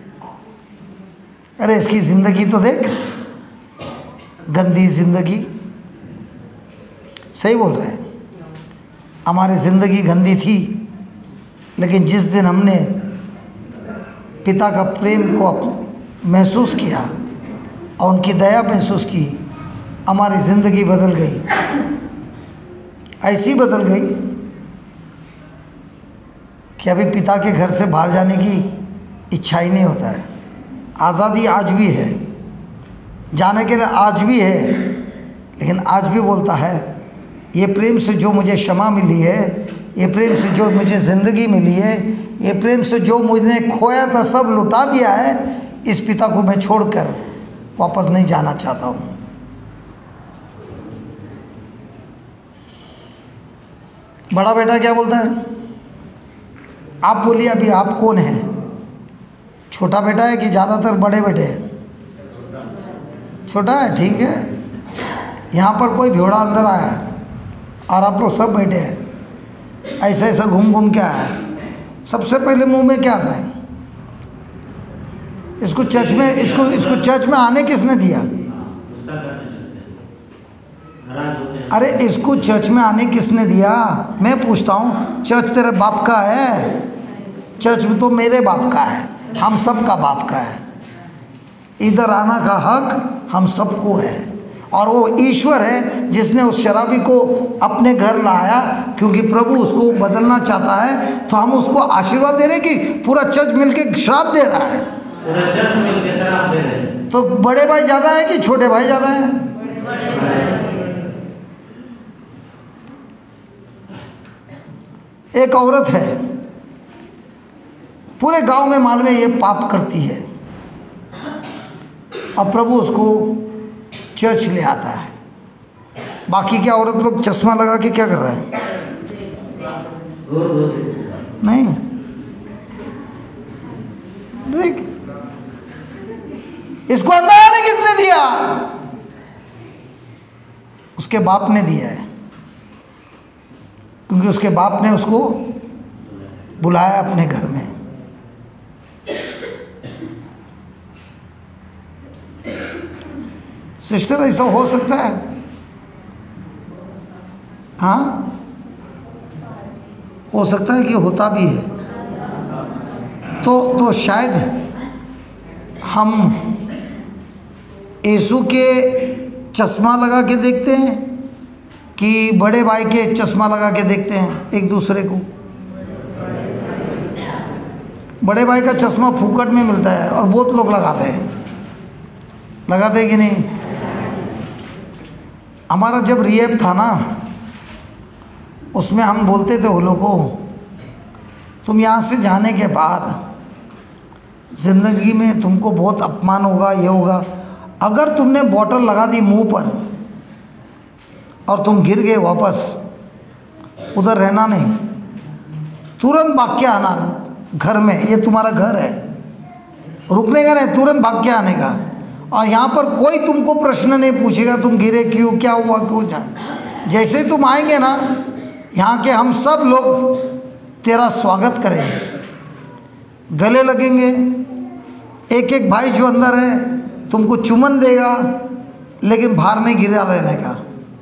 अरे इसकी ज़िंदगी तो देख, गंदी ज़िंदगी। सही बोल रहे हैं, हमारी ज़िंदगी गंदी थी, लेकिन जिस दिन हमने पिता का प्रेम को महसूस किया और उनकी दया महसूस की, हमारी ज़िंदगी बदल गई। ऐसी बदल गई कि अभी पिता के घर से बाहर जाने की इच्छा ही नहीं होता है। आज़ादी आज भी है, जाने के लिए आज भी है, लेकिन आज भी बोलता है ये प्रेम से जो मुझे क्षमा मिली है, ये प्रेम से जो मुझे ज़िंदगी मिली है, ये प्रेम से जो मुझे खोया था सब लुटा दिया है, इस पिता को मैं छोड़कर वापस नहीं जाना चाहता हूँ। बड़ा बेटा क्या बोलता है? आप बोलिए अभी आप कौन है? छोटा बेटा है कि ज़्यादातर बड़े बेटे हैं? छोटा है, ठीक है। यहाँ पर कोई भेड़ा अंदर आया है और आप लोग सब बैठे हैं, ऐसा ऐसा घूम घूम के आया है। सबसे पहले मुंह में क्या आता है? इसको चर्च में इसको इसको चर्च में आने किसने दिया? अरे इसको चर्च में आने किसने दिया? मैं पूछता हूँ, चर्च तेरे बाप का है? चर्च तो मेरे बाप का है, हम सब का बाप का है। इधर आना का हक हम सबको है, और वो ईश्वर है जिसने उस शराबी को अपने घर लाया, क्योंकि प्रभु उसको बदलना चाहता है। तो हम उसको आशीर्वाद दे रहे कि पूरा चर्च मिलके श्राप दे रहा है। पूरा चर्च मिलके शराब दे रहे हैं। तो बड़े भाई ज़्यादा है कि छोटे भाई ज़्यादा है? एक औरत है, पूरे गांव में मालूम है ये पाप करती है, अब प्रभु उसको चर्च ले आता है। बाकी क्या औरत लोग चश्मा लगा के क्या कर रहे हैं? नहीं देख, इसको अंदर आने किसने दिया? उसके बाप ने दिया है, क्योंकि उसके बाप ने उसको बुलाया अपने घर में। सिस्टर ऐसा हो सकता है? हाँ, हो सकता है कि होता भी है। तो तो शायद हम यीशु के चश्मा लगा के देखते हैं कि बड़े भाई के चश्मा लगा के देखते हैं एक दूसरे को? बड़े भाई का चश्मा फूकट में मिलता है और बहुत लोग लगाते हैं, लगाते हैं कि नहीं? हमारा जब रिएप था ना, उसमें हम बोलते थे वो लोगों को, तुम यहाँ से जाने के बाद ज़िंदगी में तुमको बहुत अपमान होगा, ये होगा। अगर तुमने बॉटल लगा दी मुंह पर और तुम गिर गए वापस, उधर रहना नहीं, तुरंत भाग के आना घर में, ये तुम्हारा घर है, रुकने का नहीं, तुरंत भाग के आने का। और यहाँ पर कोई तुमको प्रश्न नहीं पूछेगा तुम गिरे क्यों, क्या हुआ, क्यों जाए। जैसे ही तुम आएंगे ना, यहाँ के हम सब लोग तेरा स्वागत करेंगे, गले लगेंगे। एक एक भाई जो अंदर है तुमको चुमन देगा लेकिन बाहर नहीं गिरा रहने का।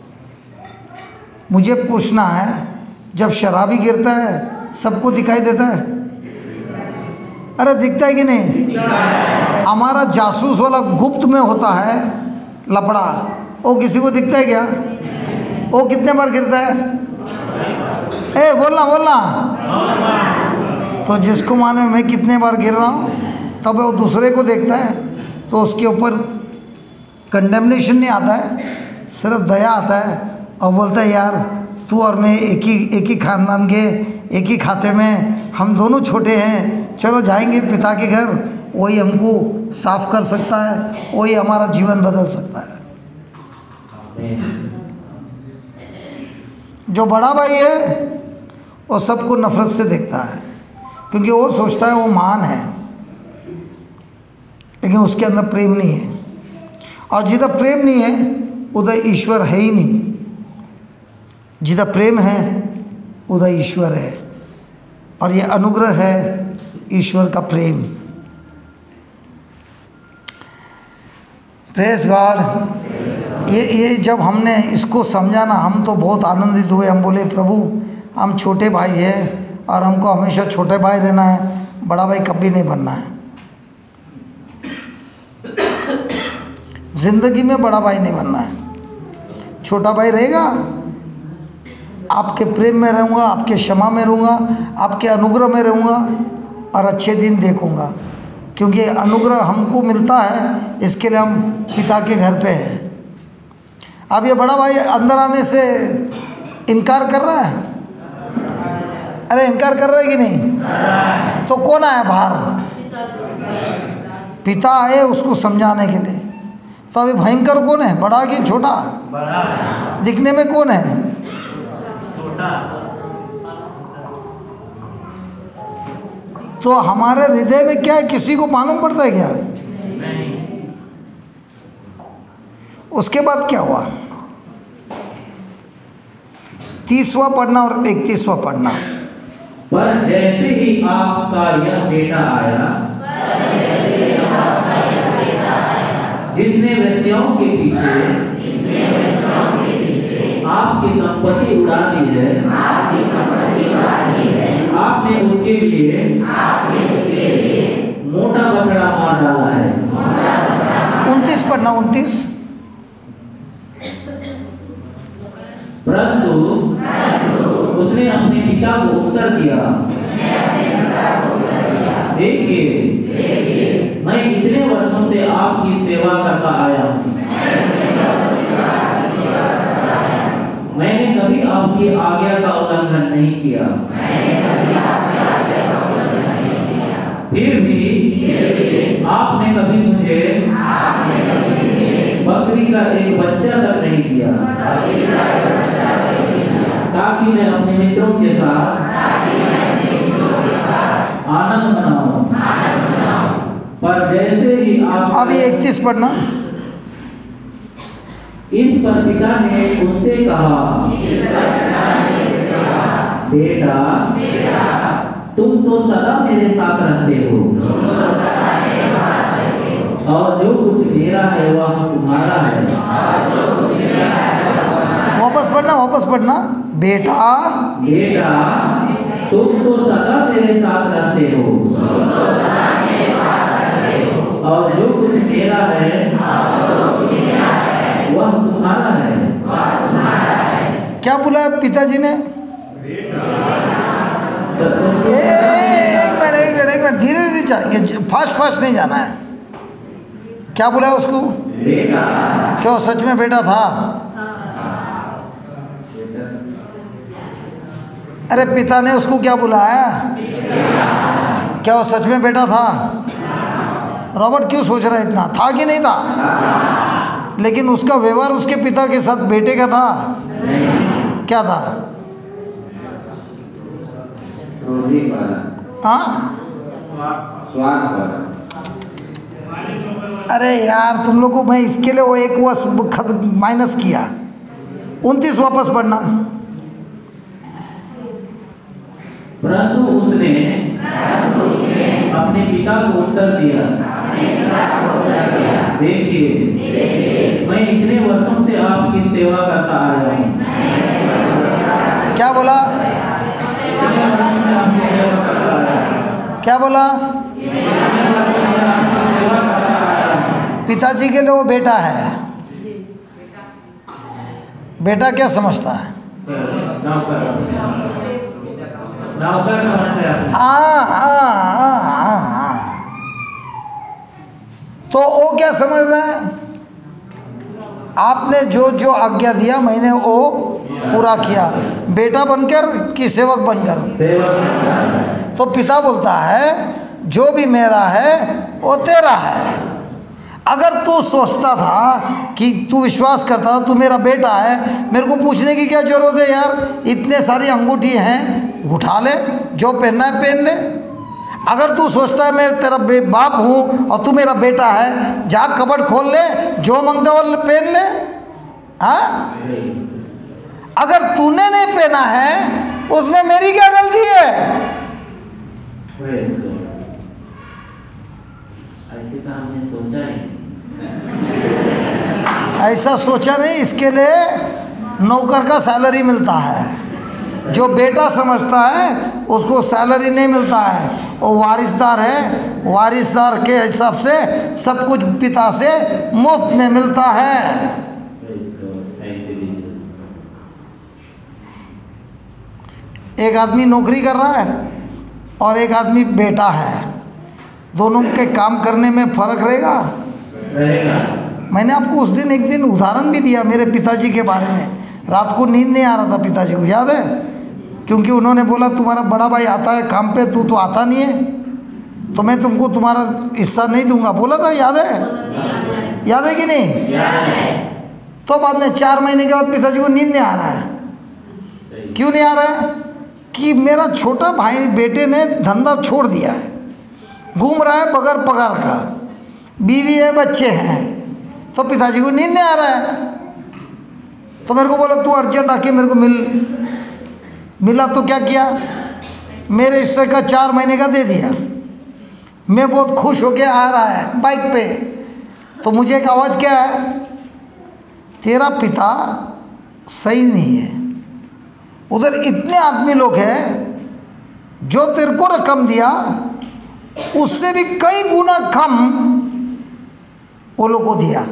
मुझे पूछना है, जब शराबी गिरता है सबको दिखाई देता है? अरे दिखता है कि नहीं? हमारा जासूस वाला गुप्त में होता है लपड़ा, वो किसी को दिखता है क्या? वो कितने बार गिरता है? ए बोलना बोलना। तो जिसको माने मैं कितने बार गिर रहा हूँ, तब वो दूसरे को देखता है तो उसके ऊपर कंडेमनेशन नहीं आता है, सिर्फ दया आता है और बोलता है यार तू और मैं एक ही एक ही खानदान के, एक ही खाते में, हम दोनों छोटे हैं, चलो जाएंगे पिता के घर, वही हमको साफ कर सकता है, वही हमारा जीवन बदल सकता है। जो बड़ा भाई है वो सबको नफरत से देखता है, क्योंकि वो सोचता है वो महान है, लेकिन उसके अंदर प्रेम नहीं है। और जिधर प्रेम नहीं है उधर ईश्वर है ही नहीं। जिधर प्रेम है उधर ईश्वर है, और ये अनुग्रह है ईश्वर का प्रेम। Praise God. ये ये जब हमने इसको समझा ना, हम तो बहुत आनंदित हुए। हम बोले प्रभु हम छोटे भाई हैं और हमको हमेशा छोटे भाई रहना है, बड़ा भाई कभी नहीं बनना है। ज़िंदगी में बड़ा भाई नहीं बनना है, छोटा भाई रहेगा। आपके प्रेम में रहूँगा, आपके क्षमा में रहूँगा, आपके अनुग्रह में रहूँगा और अच्छे दिन देखूँगा, क्योंकि अनुग्रह हमको मिलता है, इसके लिए हम पिता के घर पे हैं। अब ये बड़ा भाई अंदर आने से इनकार कर रहा है? अरे इनकार कर रहा है कि नहीं? तो कौन आया बाहर? पिता आए उसको समझाने के लिए। तो अभी भयंकर कौन है, बड़ा कि छोटा? बड़ा। दिखने में कौन है? छोटा। तो हमारे हृदय में क्या है, किसी को मालूम पड़ता है क्या? नहीं। उसके बाद क्या हुआ? तीसवा पढ़ना और इकतीसवा पढ़ना। पर जैसे ही आपका यह बेटा आया, जिसने वेश्याओं के पीछे आपकी संपत्ति उड़ा दी है, आपने उसके लिए मोटा बछड़ा मार डाला है। उनतीस पढ़ना, उनतीस। परंतु उसने अपने पिता को उत्तर दिया, देखिए मैं इतने वर्षों से आपकी सेवा करता आया हूँ, मैंने कभी आपकी आज्ञा का उल्लंघन नहीं किया, फिर भी आपने कभी मुझे बकरी का एक बच्चा तक नहीं दिया, ताकि मैं अपने मित्रों के साथ आनंद मनाऊं। पर जैसे ही आप अब ये इकतीस पढ़ना। इस पर पिता ने उससे कहा, बेटा तुम तो सदा मेरे साथ रहते हो, और जो कुछ मेरा है वह तुम्हारा है। वापस पढ़ना, वापस पढ़ना। बेटा बेटा तुम तो सदा मेरे साथ रहते हो, और जो कुछ मेरा है वह तुम्हारा है। क्या बोला पिताजी ने? एक मिनट एक मिनट एक मिनट धीरे धीरे जाएंगे, फास्ट फास्ट नहीं जाना है। क्या बोला उसको? बेटा। क्या सच में बेटा था? अरे पिता ने उसको क्या बुलाया? क्या वो सच में बेटा था? रॉबर्ट क्यों सोच रहा है इतना? था कि नहीं था? लेकिन उसका व्यवहार उसके पिता के साथ बेटे का था? क्या था? हाँ? अरे यार तुम लोग को मैं इसके लिए वो एक वर्ष माइनस किया। उनतीस वापस पढ़ना। परंतु उसने अपने पिता को उत्तर दिया, देखिए मैं इतने वर्षों से आपकी सेवा करता आया हूँ। क्या बोला? क्या बोला? पिताजी के लिए वो बेटा है। बेटा क्या समझता है? नौकर समझते हैं। हाँ हाँ हाँ हाँ हाँ। तो वो क्या समझ रहा है? आपने जो जो आज्ञा दिया मैंने वो पूरा किया, बेटा बनकर कि सेवक बनकर। तो पिता बोलता है जो भी मेरा है वो तेरा है। अगर तू सोचता था कि तू विश्वास करता था तू मेरा बेटा है, मेरे को पूछने की क्या जरूरत है यार, इतने सारी अंगूठी हैं, उठा ले, जो पहनना है पहन ले। अगर तू सोचता है मैं तेरा बाप हूँ और तू मेरा बेटा है, जा कबर्ड खोल ले, जो मांगता वो पहन ले। हाँ, अगर तूने नहीं पहना है उसमें मेरी क्या गलती है? ऐसे तो हमने सोचा ही। ऐसा सोचा नहीं, इसके लिए नौकर का सैलरी मिलता है। जो बेटा समझता है उसको सैलरी नहीं मिलता है, वो वारिसदार है, वारिसदार के हिसाब से सब कुछ पिता से मुफ्त में मिलता है। एक आदमी नौकरी कर रहा है और एक आदमी बेटा है, दोनों के काम करने में फर्क रहेगा? रहेगा। मैंने आपको उस दिन एक दिन उदाहरण भी दिया मेरे पिताजी के बारे में। रात को नींद नहीं आ रहा था पिताजी को, याद है? क्योंकि उन्होंने बोला तुम्हारा बड़ा भाई आता है काम पे, तू तो आता नहीं है, तो मैं तुमको तुम्हारा हिस्सा नहीं दूंगा, बोला था, याद है? याद है कि नहीं? याद है। तो बाद में चार महीने के बाद पिताजी को नींद नहीं आ रहा है। क्यों नहीं आ रहा है? कि मेरा छोटा भाई बेटे ने धंधा छोड़ दिया है, घूम रहा है बगैर पगार का, बीवी है, बच्चे हैं, तो पिताजी को नींद नहीं आ रहा है। तो मेरे को बोला तू अर्जेंट आके मेरे को मिल। मिला तो क्या किया, मेरे हिस्से का चार महीने का दे दिया। मैं बहुत खुश होके आ रहा है बाइक पे, तो मुझे एक आवाज़ क्या है, तेरा पिता सही नहीं है। उधर इतने आदमी लोग हैं जो तेरे को रकम दिया उससे भी कई गुना कम वो लोग को दिया।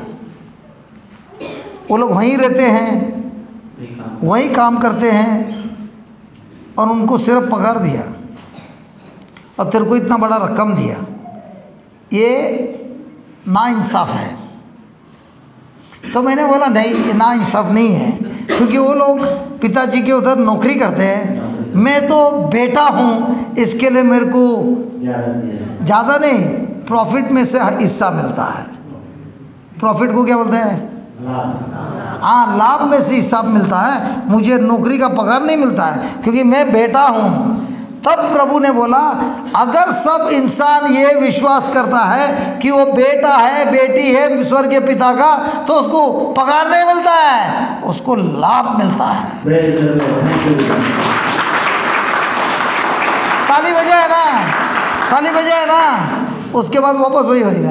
वो लोग वहीं रहते हैं, वहीं काम करते हैं और उनको सिर्फ पगार दिया और तेरे को इतना बड़ा रकम दिया। ये नाइंसाफ़ है। तो मैंने बोला नहीं, ये नाइंसाफ़ नहीं है, क्योंकि वो लोग पिताजी के उधर नौकरी करते हैं, मैं तो बेटा हूँ, इसके लिए मेरे को ज़्यादा नहीं प्रॉफिट में से हिस्सा मिलता है। प्रॉफिट को क्या बोलते हैं? हाँ, लाभ में से हिस्सा मिलता है, मुझे नौकरी का पगार नहीं मिलता है, क्योंकि मैं बेटा हूँ। तब प्रभु ने बोला अगर सब इंसान ये विश्वास करता है कि वो बेटा है, बेटी है स्वर्ग के पिता का, तो उसको पगार नहीं मिलता है, उसको लाभ मिलता है। ताली बजाए ना, ताली बजाए ना, उसके बाद वापस वही होगा।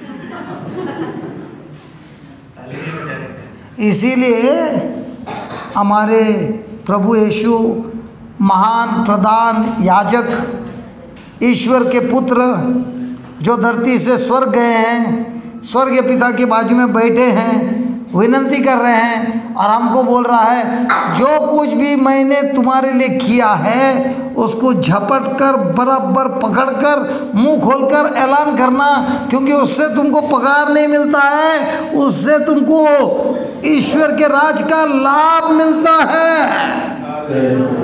इसीलिए हमारे प्रभु यीशु महान प्रधान याजक, ईश्वर के पुत्र, जो धरती से स्वर्ग गए हैं, स्वर्ग के पिता के बाजू में बैठे हैं, विनती कर रहे हैं और हमको बोल रहा है जो कुछ भी मैंने तुम्हारे लिए किया है उसको झपट कर बराबर पकड़ कर मुँह खोल कर ऐलान करना, क्योंकि उससे तुमको पगार नहीं मिलता है, उससे तुमको ईश्वर के राज का लाभ मिलता है।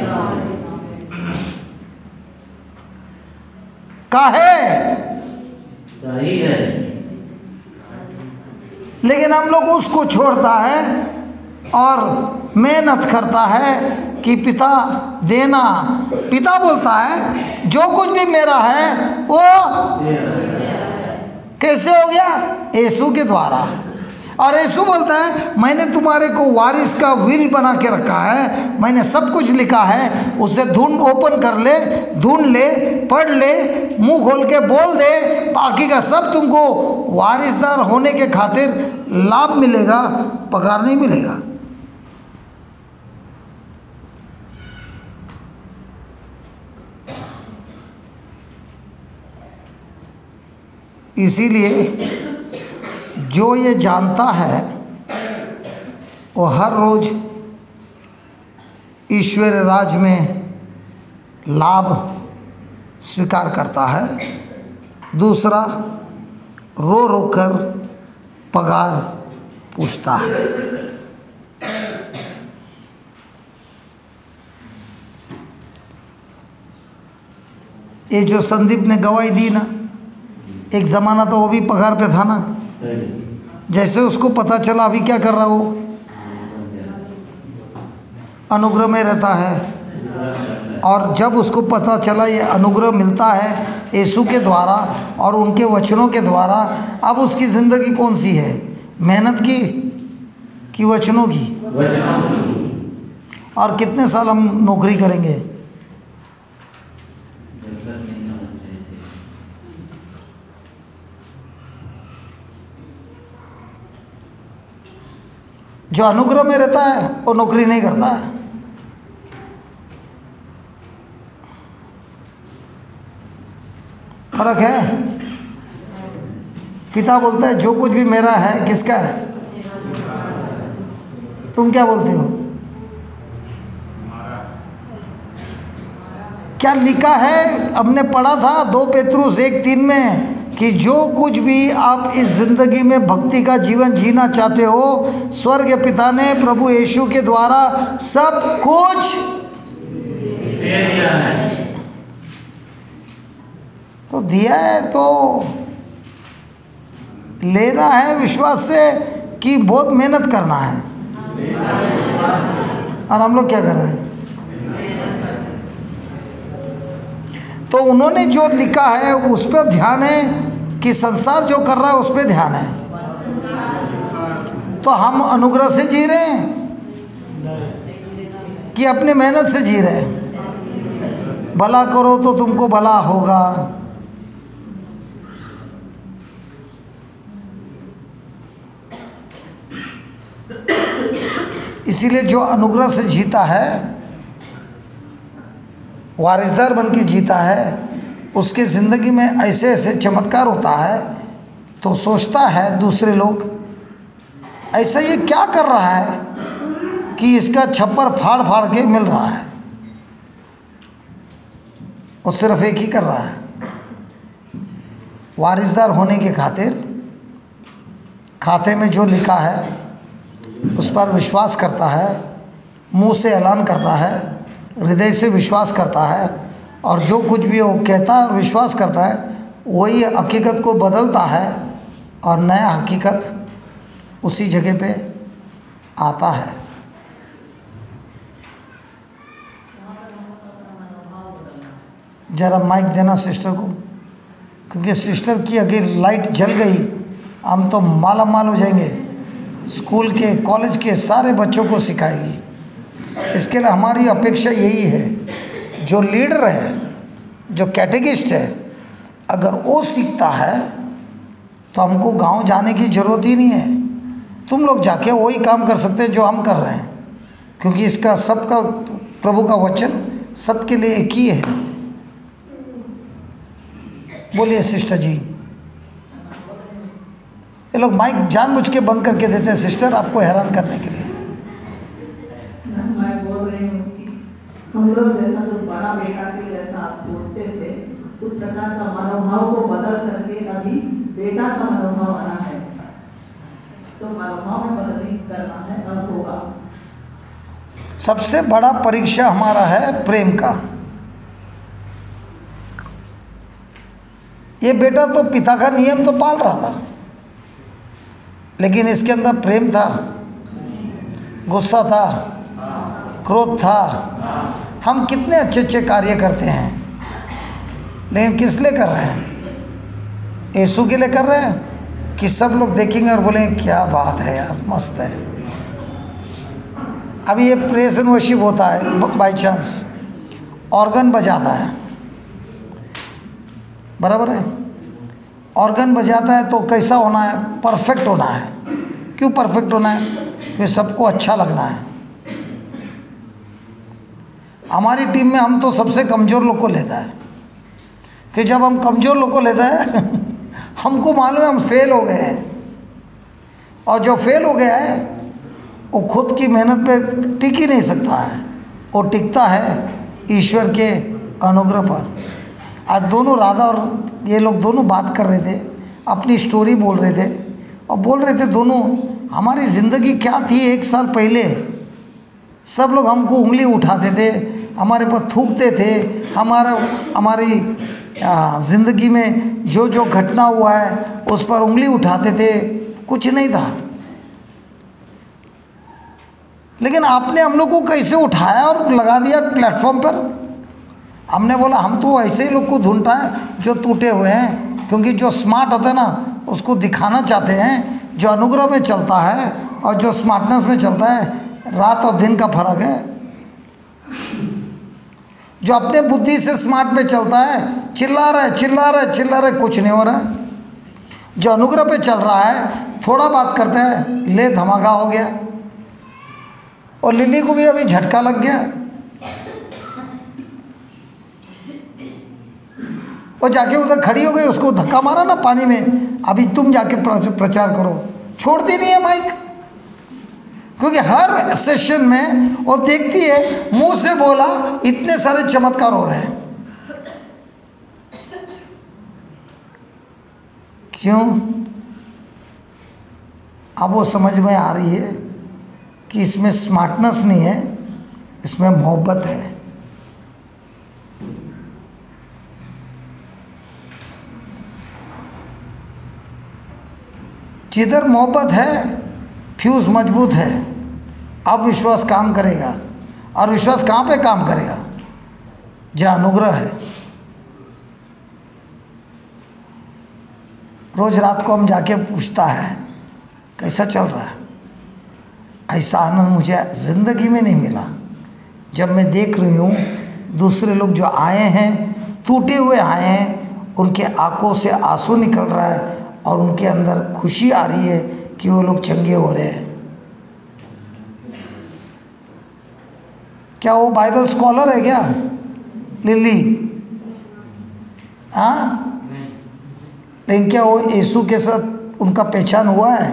काहे? सही है। लेकिन हम लोग उसको छोड़ता है और मेहनत करता है कि पिता देना। पिता बोलता है जो कुछ भी मेरा है वो कैसे हो गया? यीशु के द्वारा। और यीशु बोलता है मैंने तुम्हारे को वारिस का विल बना के रखा है, मैंने सब कुछ लिखा है, उसे ढूंढ ओपन कर ले, ढूंढ ले, पढ़ ले, मुंह खोल के बोल दे, बाकी का सब तुमको वारिसदार होने के खातिर लाभ मिलेगा, पगार नहीं मिलेगा। इसीलिए जो ये जानता है वो हर रोज ईश्वर राज में लाभ स्वीकार करता है। दूसरा, रो रो कर पगार पूछता है। ये जो संदीप ने गवाही दी ना, एक ज़माना तो वो भी पगार पे था ना। जैसे उसको पता चला अभी क्या कर रहा हो, अनुग्रह में रहता है। और जब उसको पता चला ये अनुग्रह मिलता है यीशु के द्वारा और उनके वचनों के द्वारा, अब उसकी ज़िंदगी कौन सी है, मेहनत की कि वचनों की? और कितने साल हम नौकरी करेंगे? जो अनुग्रह में रहता है वो नौकरी नहीं करता है। फर्क है। पिता बोलता है जो कुछ भी मेरा है किसका है? तुम क्या बोलते हो? क्या लिखा है? हमने पढ़ा था दो पेतरुस एक तीन में कि जो कुछ भी आप इस ज़िंदगी में भक्ति का जीवन जीना चाहते हो, स्वर्ग पिता ने प्रभु यीशु के द्वारा सब कुछ दे दिया है। तो दिया है तो लेना है विश्वास से कि बहुत मेहनत करना है। और हम लोग क्या कर रहे हैं? तो उन्होंने जो लिखा है उस पर ध्यान है कि संसार जो कर रहा है उस पर ध्यान है। तो हम अनुग्रह से जी रहे हैं कि अपनी मेहनत से जी रहे हैं? भला करो तो तुमको भला होगा। इसीलिए जो अनुग्रह से जीता है, वारिसदार बन के जीता है, उसके ज़िंदगी में ऐसे ऐसे चमत्कार होता है तो सोचता है दूसरे लोग ऐसा ये क्या कर रहा है कि इसका छप्पर फाड़ फाड़ के मिल रहा है। वो सिर्फ एक ही कर रहा है, वारिसदार होने के खातिर खाते में जो लिखा है उस पर विश्वास करता है, मुंह से ऐलान करता है, हृदय से विश्वास करता है, और जो कुछ भी वो कहता है और विश्वास करता है वही हकीकत को बदलता है और नया हकीकत उसी जगह पे आता है। ज़रा माइक देना सिस्टर को, क्योंकि सिस्टर की अगर लाइट जल गई हम तो माला माल हो जाएंगे। स्कूल के कॉलेज के सारे बच्चों को सिखाएगी। इसके लिए हमारी अपेक्षा यही है, जो लीडर है, जो कैटेगिस्ट है, अगर वो सीखता है तो हमको गांव जाने की ज़रूरत ही नहीं है। तुम लोग जाके वही काम कर सकते हैं जो हम कर रहे हैं, क्योंकि इसका सबका प्रभु का वचन सबके लिए एक ही है। बोलिए सिस्टर जी। ये लोग माइक जानबूझ के बंद करके देते हैं सिस्टर, आपको हैरान करने के लिए। मैं बोल रही हूँ कि हम लोग जैसा जो बड़ा बेटा के जैसा आप सोचते थे, उस प्रकार का मनोभाव को बदल करके अभी बेटा का मनोभाव आना है। तो मनोभाव में बदली करना है और होगा। सबसे बड़ा परीक्षा हमारा है प्रेम का। ये बेटा तो पिता का नियम तो पाल रहा था, लेकिन इसके अंदर प्रेम था, गुस्सा था, क्रोध था। हम कितने अच्छे अच्छे कार्य करते हैं, लेकिन किस लिए कर रहे हैं? यीशु के लिए कर रहे हैं कि सब लोग देखेंगे और बोलेंगे क्या बात है यार, मस्त है। अभी ये प्रेस एंड वर्शिप होता है, बाय चांस ऑर्गन बजाता है, बराबर है, ऑर्गन बजाता है तो कैसा होना है, परफेक्ट होना है। क्यों परफेक्ट होना है? क्योंकि सबको अच्छा लगना है। हमारी टीम में हम तो सबसे कमज़ोर लोग को लेता है, कि जब हम कमज़ोर लोग को लेता है हमको मालूम है हम फेल हो गए हैं, और जो फेल हो गया है वो खुद की मेहनत पे टिक ही नहीं सकता है, वो टिकता है ईश्वर के अनुग्रह पर। आज दोनों राधा और ये लोग दोनों बात कर रहे थे, अपनी स्टोरी बोल रहे थे, और बोल रहे थे दोनों हमारी ज़िंदगी क्या थी एक साल पहले। सब लोग हमको उंगली उठाते थे, हमारे पर थूकते थे, हमारा हमारी ज़िंदगी में जो जो घटना हुआ है उस पर उंगली उठाते थे, कुछ नहीं था। लेकिन आपने हम लोग को कैसे उठाया और लगा दिया प्लेटफॉर्म पर। हमने बोला हम तो ऐसे ही लोग को ढूंढता है जो टूटे हुए हैं, क्योंकि जो स्मार्ट होता है ना उसको दिखाना चाहते हैं, जो अनुग्रह में चलता है और जो स्मार्टनेस में चलता है, रात और दिन का फर्क है। जो अपने बुद्धि से स्मार्ट में चलता है, चिल्ला रहा है चिल्ला रहा है चिल्ला रहा है, कुछ नहीं हो रहा है। जो अनुग्रह पे चल रहा है, थोड़ा बात करते हैं, ले धमाका हो गया। और लिली को भी अभी झटका लग गया, वो जाके उधर खड़ी हो गई, उसको धक्का मारा ना पानी में, अभी तुम जाके प्रचार करो। छोड़ती नहीं है माइक, क्योंकि हर सेशन में वो देखती है मुंह से बोला इतने सारे चमत्कार हो रहे हैं। क्यों? अब वो समझ में आ रही है कि इसमें स्मार्टनेस नहीं है, इसमें मोहब्बत है। जिधर मोहब्बत है फ्यूज मजबूत है, अब विश्वास काम करेगा। और विश्वास कहाँ पे काम करेगा? जहाँ अनुग्रह है। रोज रात को हम जाके पूछता है कैसा चल रहा है। ऐसा आनंद मुझे ज़िंदगी में नहीं मिला जब मैं देख रही हूँ दूसरे लोग जो आए हैं, टूटे हुए आए हैं, उनके आंखों से आंसू निकल रहा है और उनके अंदर खुशी आ रही है कि वो लोग चंगे हो रहे हैं। क्या वो बाइबल स्कॉलर है क्या लिली? हाँ, लेकिन क्या वो यीशु के साथ उनका पहचान हुआ है?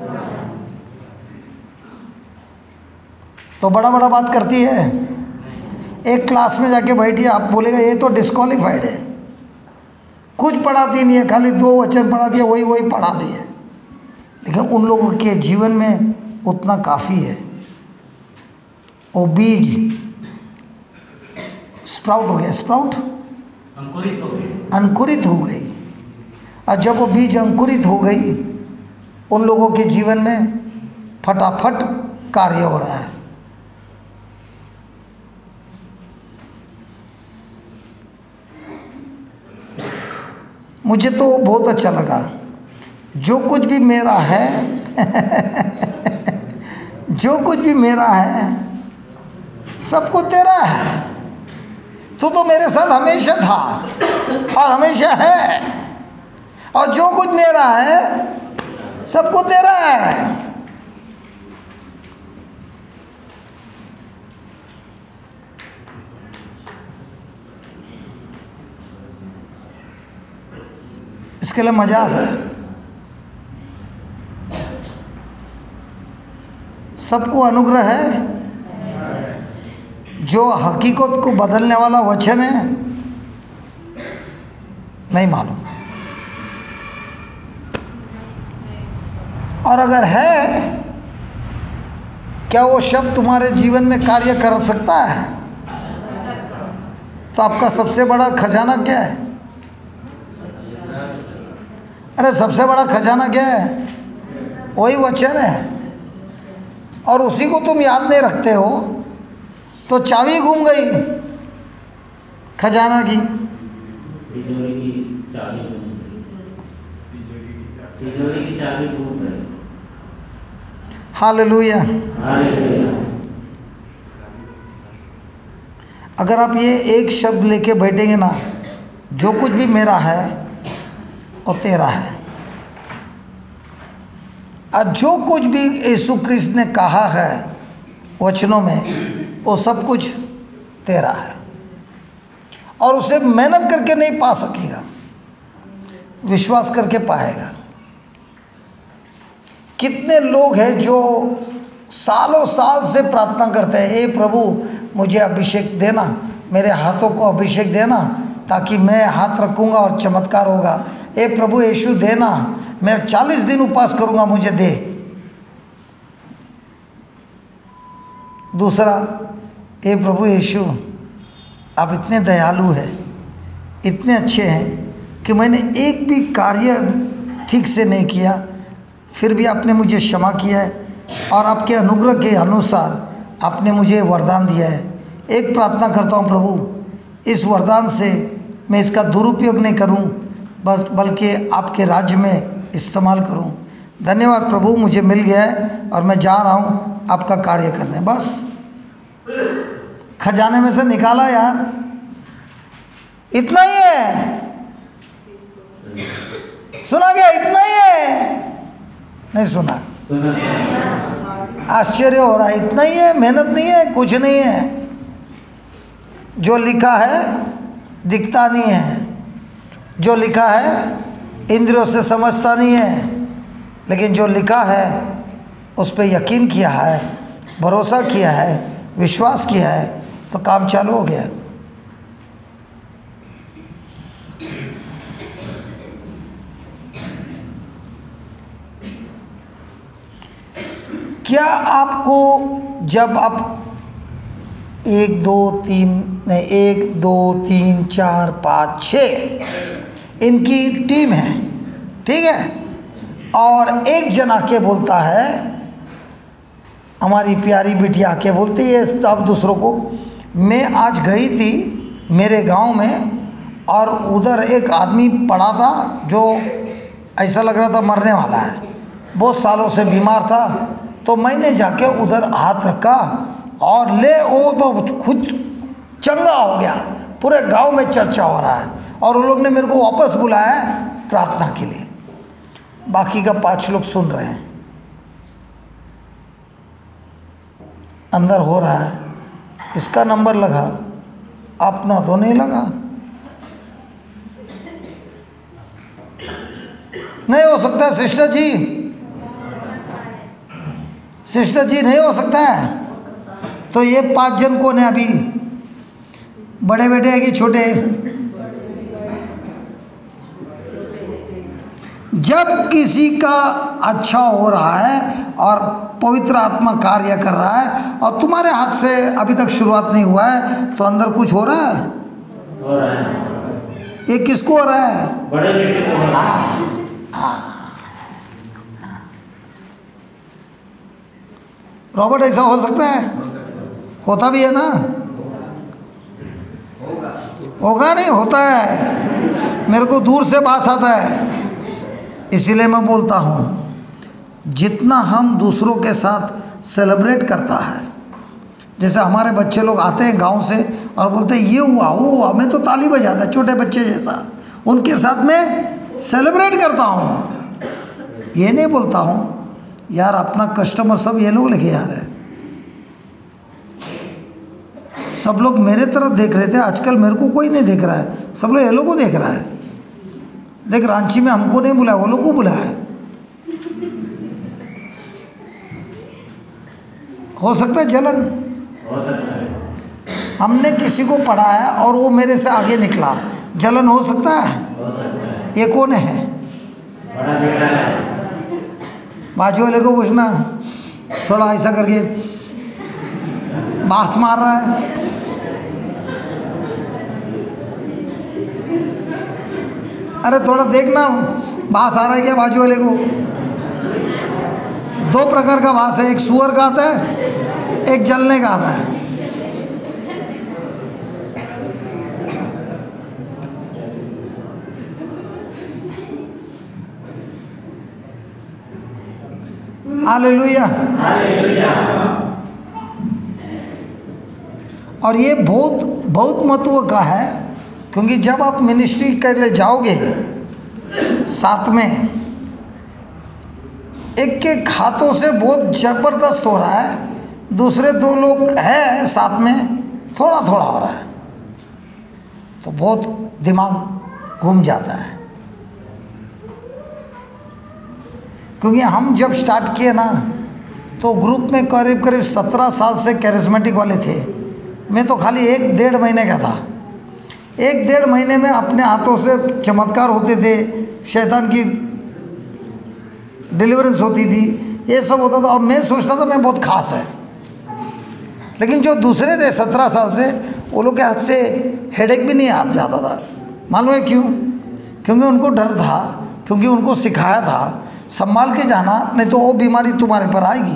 तो बड़ा बड़ा बात करती है। एक क्लास में जाके बैठी, आप बोलेगा ये तो डिस्क्वालीफाइड है, कुछ पढ़ाती नहीं है, खाली दो वचन पढ़ा दिया, वही वही पढ़ा दी है। लेकिन उन लोगों के जीवन में उतना काफ़ी है। वो बीज स्प्राउट हो गया, स्प्राउट अंकुरित हो गई, अंकुरित हो गई। और जब वो बीज अंकुरित हो गई, उन लोगों के जीवन में फटाफट कार्य हो रहा है। मुझे तो बहुत अच्छा लगा। जो कुछ भी मेरा है जो कुछ भी मेरा है सबको तेरा है। तू तो मेरे साथ हमेशा था और हमेशा है, और जो कुछ मेरा है सबको तेरा है। इसके लिए मजा आता है। सबको अनुग्रह है। जो हकीकत को बदलने वाला वचन है नहीं मालूम, और अगर है, क्या वो शब्द तुम्हारे जीवन में कार्य कर सकता है? तो आपका सबसे बड़ा खजाना क्या है? अरे सबसे बड़ा खजाना क्या है? वही वचन है। और उसी को तुम याद नहीं रखते हो तो चाबी घूम गई खजाना की। तिजोरी की चाबी घूम गई। तिजोरी की चाबी टूट गई। हालेलुया। हालेलुया। अगर आप ये एक शब्द लेके बैठेंगे ना, जो कुछ भी मेरा है वो तेरा है, और जो कुछ भी यीशु क्रिस्त ने कहा है वचनों में, वो सब कुछ तेरा है, और उसे मेहनत करके नहीं पा सकेगा, विश्वास करके पाएगा। कितने लोग हैं जो सालों साल से प्रार्थना करते हैं, हे प्रभु मुझे अभिषेक देना, मेरे हाथों को अभिषेक देना ताकि मैं हाथ रखूँगा और चमत्कार होगा। हे प्रभु यीशु देना, मैं चालीस दिन उपवास करूँगा, मुझे दे। दूसरा, हे प्रभु यीशु आप इतने दयालु हैं, इतने अच्छे हैं कि मैंने एक भी कार्य ठीक से नहीं किया, फिर भी आपने मुझे क्षमा किया है और आपके अनुग्रह के अनुसार आपने मुझे वरदान दिया है। एक प्रार्थना करता हूँ प्रभु, इस वरदान से मैं इसका दुरुपयोग नहीं करूँ, बस बल्कि आपके राज्य में इस्तेमाल करूँ। धन्यवाद प्रभु, मुझे मिल गया है और मैं जा रहा हूँ आपका कार्य करने। बस खजाने में से निकाला यार, इतना ही है। सुना गया? इतना ही है, नहीं सुना? आश्चर्य हो रहा है, इतना ही है, मेहनत नहीं है, कुछ नहीं है। जो लिखा है दिखता नहीं है, जो लिखा है इंद्रियों से समझता नहीं है, लेकिन जो लिखा है उस पर यकीन किया है, भरोसा किया है, विश्वास किया है, तो काम चालू हो गया। क्या आपको जब आप एक दो तीन नहीं एक दो तीन चार पाँच छः इनकी टीम है, ठीक है, और एक जन आके बोलता है, हमारी प्यारी बिटिया आके बोलती है अब दूसरों को, मैं आज गई थी मेरे गांव में और उधर एक आदमी पड़ा था जो ऐसा लग रहा था मरने वाला है, बहुत सालों से बीमार था, तो मैंने जाके उधर हाथ रखा और ले वो तो खुद चंगा हो गया। पूरे गांव में चर्चा हो रहा है और उन लोग ने मेरे को वापस बुलाया प्रार्थना के लिए। बाकी का पांच लोग सुन रहे हैं, अंदर हो रहा है, इसका नंबर लगा, अपना तो नहीं लगा। नहीं हो सकता सिस्टर जी, सिस्टर जी नहीं हो सकता है। तो ये पांच जन कौन है अभी? बड़े बेटे हैं कि छोटे? जब किसी का अच्छा हो रहा है और पवित्र आत्मा कार्य कर रहा है और तुम्हारे हाथ से अभी तक शुरुआत नहीं हुआ है, तो अंदर कुछ हो रहा है। हो रहा है। ये किसको हो रहा है? बड़े बेटे को हो रहा है। रॉबर्ट, ऐसा हो सकता है? होता भी है ना? होगा नहीं, होता है। मेरे को दूर से बात आता है, इसीलिए मैं बोलता हूँ, जितना हम दूसरों के साथ सेलिब्रेट करता है, जैसे हमारे बच्चे लोग आते हैं गांव से और बोलते हैं ये हुआ वो हुआ, मैं तो ताली बजाता है छोटे बच्चे जैसा, उनके साथ में सेलिब्रेट करता हूँ। ये नहीं बोलता हूँ यार अपना कस्टमर सब ये लोग लेके आ रहे हैं। सब लोग मेरे तरफ देख रहे थे, आजकल मेरे को कोई नहीं देख रहा है, सब लोग ये लोग को देख रहा है। देख रांची में हमको नहीं बुलाया, वो लोग को बुलाया है। हो सकता है जलन, हो सकता है। हमने किसी को पढ़ाया और वो मेरे से आगे निकला, जलन हो सकता है। हो सकता है। ये कौन है? बड़ा बेटा है। बाजू वाले को पूछना, थोड़ा ऐसा करके बांस मार रहा है। अरे थोड़ा देखना, बांस आ रहा है क्या बाजू वाले को? दो प्रकार का बांस है, एक सुअर का आता है, एक जलने का आता है। हालेलुया। और ये बहुत बहुत महत्व का है, क्योंकि जब आप मिनिस्ट्री करने जाओगे साथ में, एक के हाथों से बहुत ज़बरदस्त हो रहा है, दूसरे दो लोग हैं साथ में थोड़ा थोड़ा हो रहा है, तो बहुत दिमाग घूम जाता है। क्योंकि हम जब स्टार्ट किए ना, तो ग्रुप में करीब करीब सत्रह साल से कैरिस्मेटिक वाले थे। मैं तो खाली एक डेढ़ महीने का था। एक डेढ़ महीने में अपने हाथों से चमत्कार होते थे, शैतान की डिलीवरेंस होती थी, ये सब होता था। और मैं सोचता था मैं बहुत खास है, लेकिन जो दूसरे थे सत्रह साल से, वो लोग के हाथ से हेडेक भी नहीं हाथ जाता था। मालूम है क्यों? क्योंकि उनको डर था, क्योंकि उनको सिखाया था संभाल के जाना, नहीं तो वो बीमारी तुम्हारे पर आएगी।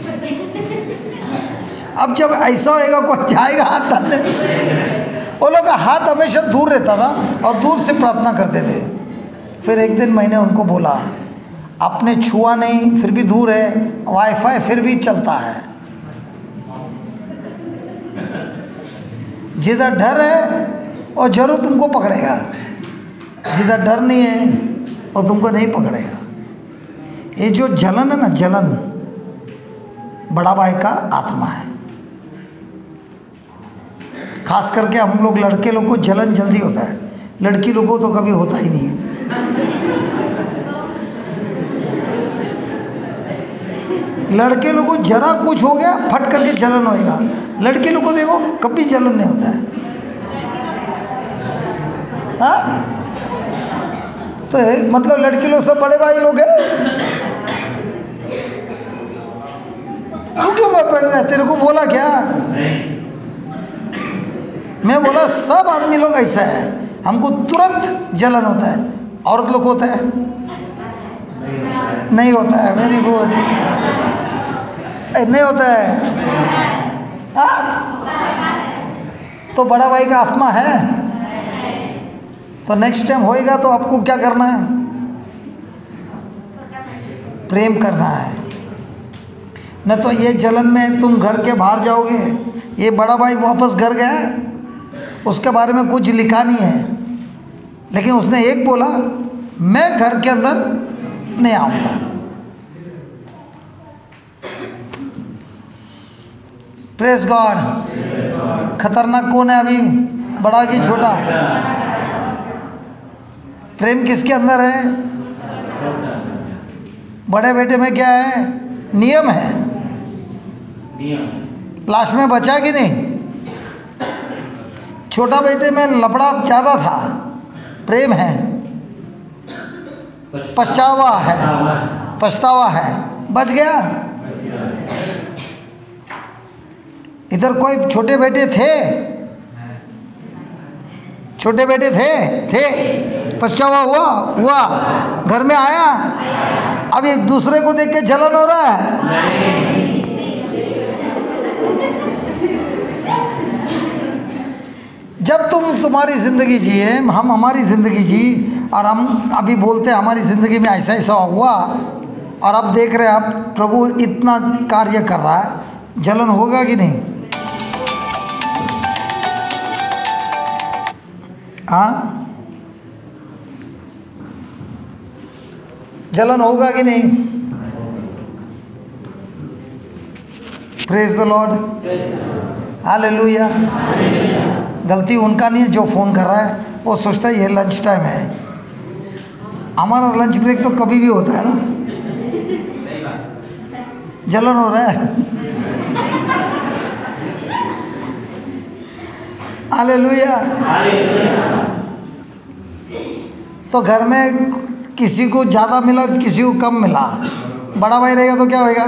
अब जब ऐसा होएगा, कोई जाएगा हाथ डालने, वो लोग का हाथ हमेशा दूर रहता था और दूर से प्रार्थना करते थे। फिर एक दिन मैंने उनको बोला, आपने छुआ नहीं फिर भी दूर है, वाईफाई फिर भी चलता है। जिधर डर है और जरूर तुमको पकड़ेगा, जिधर डर नहीं है और तुमको नहीं पकड़ेगा। ये जो जलन है ना, जलन बड़ा भाई का आत्मा है। खास करके हम लोग लड़के लोग को जलन जल्दी होता है, लड़की लोगों को तो कभी होता ही नहीं है। लड़के लोगों को जरा कुछ हो गया फट करके जलन होएगा, लड़के लोगों को देखो कभी जलन नहीं होता है। हाँ, तो मतलब लड़की लोग सब बड़े भाई लोग हैं। तू क्यों पढ़ रहा है? तेरे को बोला क्या? मैं बोला सब आदमी लोग ऐसा है, हमको तुरंत जलन होता है। औरत लोग होता है? नहीं होता है। Very good. नहीं होता है। हाँ? तो बड़ा भाई का आत्मा है, तो नेक्स्ट टाइम होएगा तो आपको क्या करना है? प्रेम करना है। न तो ये जलन में तुम घर के बाहर जाओगे। ये बड़ा भाई वापस घर गया, उसके बारे में कुछ लिखा नहीं है, लेकिन उसने एक बोला, मैं घर के अंदर नहीं आऊँगा। Praise God. खतरनाक कौन है अभी, बड़ा कि छोटा? प्रेम किसके अंदर है? बड़े बेटे में क्या है? नियम है। लास्ट में बचा कि नहीं? छोटा बेटे में लफड़ा ज़्यादा था, प्रेम है, पछतावा है, पछतावा है, बच गया। इधर कोई छोटे बेटे थे? छोटे बेटे थे थे पछतावा हुआ हुआ घर में आया। अब एक दूसरे को देख के जलन हो रहा है। जब तुम तुम्हारी ज़िंदगी जिए, हम हमारी ज़िंदगी जी, और हम अभी बोलते हैं हमारी ज़िंदगी में ऐसा ऐसा हुआ, और अब देख रहे हैं आप प्रभु इतना कार्य कर रहा है, जलन होगा कि नहीं? हाँ, जलन होगा कि नहीं? Praise the Lord, hallelujah. गलती उनका नहीं है जो फ़ोन कर रहा है, वो सोचता है ये लंच टाइम है। हमारा लंच ब्रेक तो कभी भी होता है ना। जलन हो रहा है। हालेलुया। तो घर में किसी को ज़्यादा मिला, किसी को कम मिला। बड़ा भाई रहेगा तो क्या होएगा?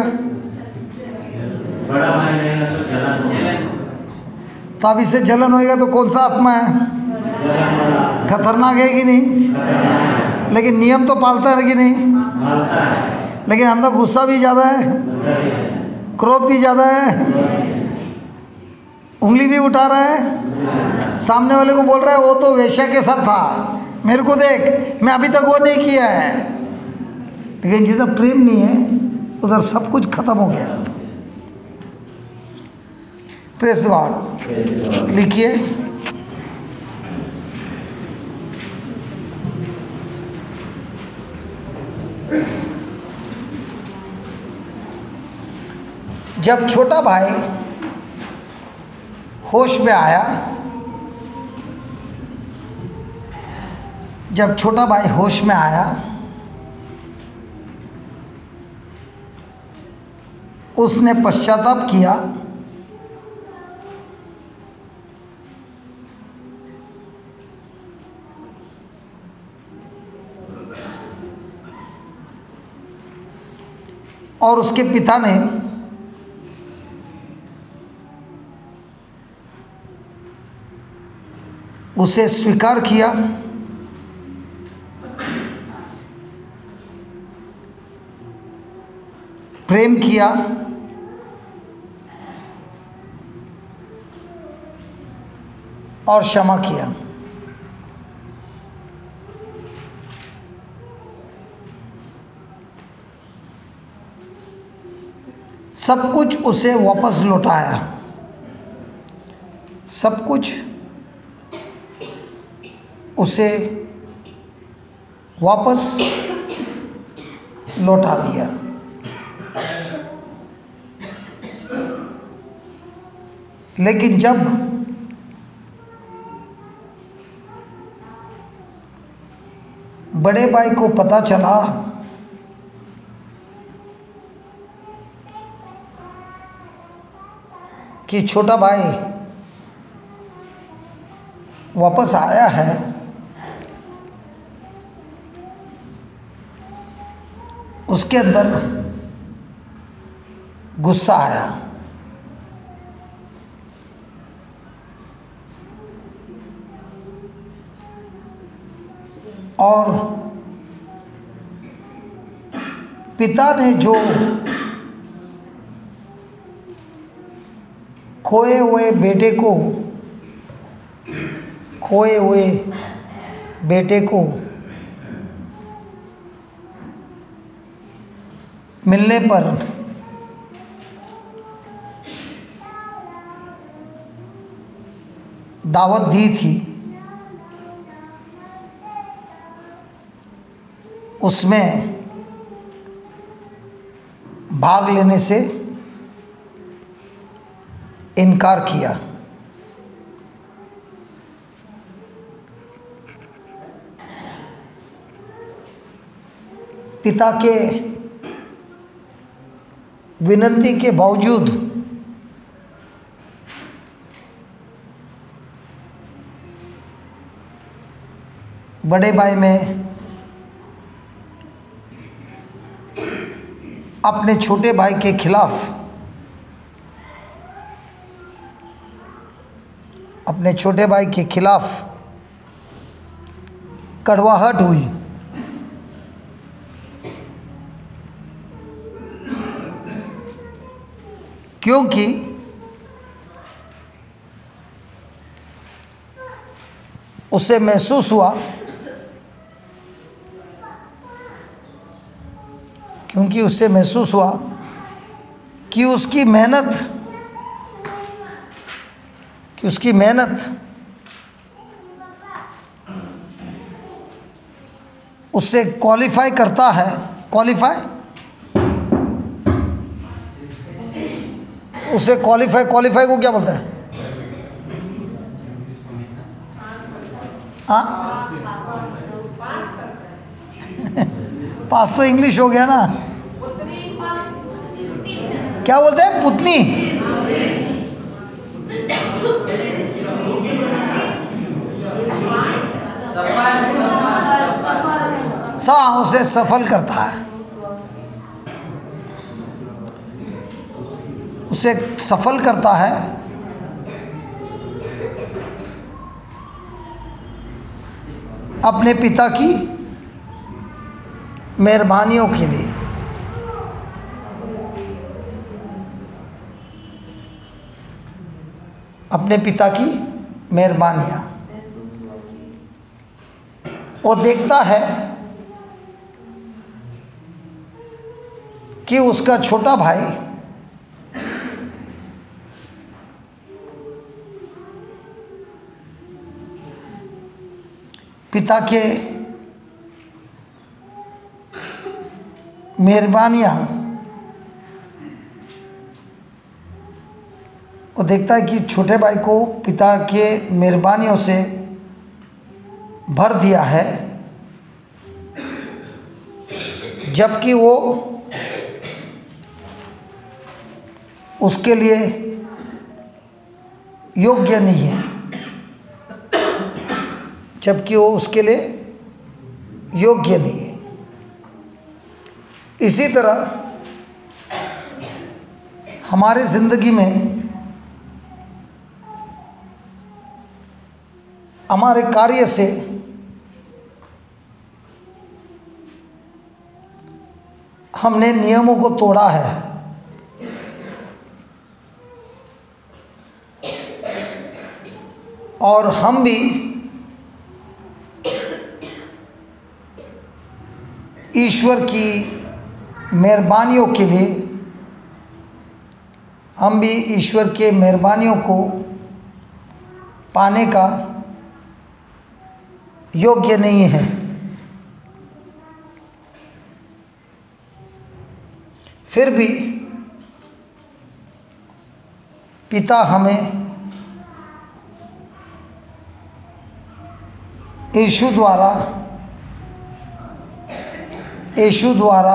बड़ा भाई रहेगा तो जलन होगा। तो अब इससे जलन होएगा तो कौन सा आत्मा है? खतरनाक है कि नहीं? लेकिन नियम तो पालता है कि नहीं? लेकिन अंदर गुस्सा भी ज़्यादा है, क्रोध भी ज़्यादा है, उंगली भी उठा रहा है, सामने वाले को बोल रहा है वो तो वेश्या के साथ था, मेरे को देख, मैं अभी तक वो नहीं किया है। लेकिन जितना प्रेम नहीं है उधर सब कुछ खत्म हो गया। Praise God. लिखिए, जब छोटा भाई होश में आया, जब छोटा भाई होश में आया, उसने पश्चाताप किया और उसके पिता ने उसे स्वीकार किया, प्रेम किया और क्षमा किया। सब कुछ उसे वापस लौटाया, सब कुछ उसे वापस लौटा दिया। लेकिन जब बड़े भाई को पता चला कि छोटा भाई वापस आया है, उसके अंदर गुस्सा आया और पिता ने जो खोए हुए बेटे को खोए हुए बेटे को मिलने पर दावत दी थी, उसमें भाग लेने से इनकार किया। पिता के विनती के बावजूद बड़े भाई में अपने छोटे भाई के खिलाफ अपने छोटे भाई के खिलाफ कड़वाहट हुई। क्योंकि उसे महसूस हुआ क्योंकि उसे महसूस हुआ कि उसकी मेहनत कि उसकी मेहनत उससे क्वालिफाई करता है। क्वालिफाई उसे क्वालिफाई क्वालिफाई को क्या बोलता है? हाँ पास तो इंग्लिश हो गया ना। क्या बोलते हैं? पुतनी। सा उसे सफल करता है, उसे सफल करता है अपने पिता की मेहरबानियों के लिए। अपने पिता की मेहरबानियाँ वो देखता है कि उसका छोटा भाई पिता के मेहरबानियाँ वो देखता है कि छोटे भाई को पिता के मेहरबानियों से भर दिया है, जबकि वो उसके लिए योग्य नहीं है, जबकि वो उसके लिए योग्य नहीं है। इसी तरह हमारे ज़िंदगी में हमारे कार्य से हमने नियमों को तोड़ा है, और हम भी ईश्वर की मेहरबानियों के लिए हम भी ईश्वर के मेहरबानियों को पाने का योग्य नहीं है। फिर भी पिता हमें यीशु द्वारा यीशु द्वारा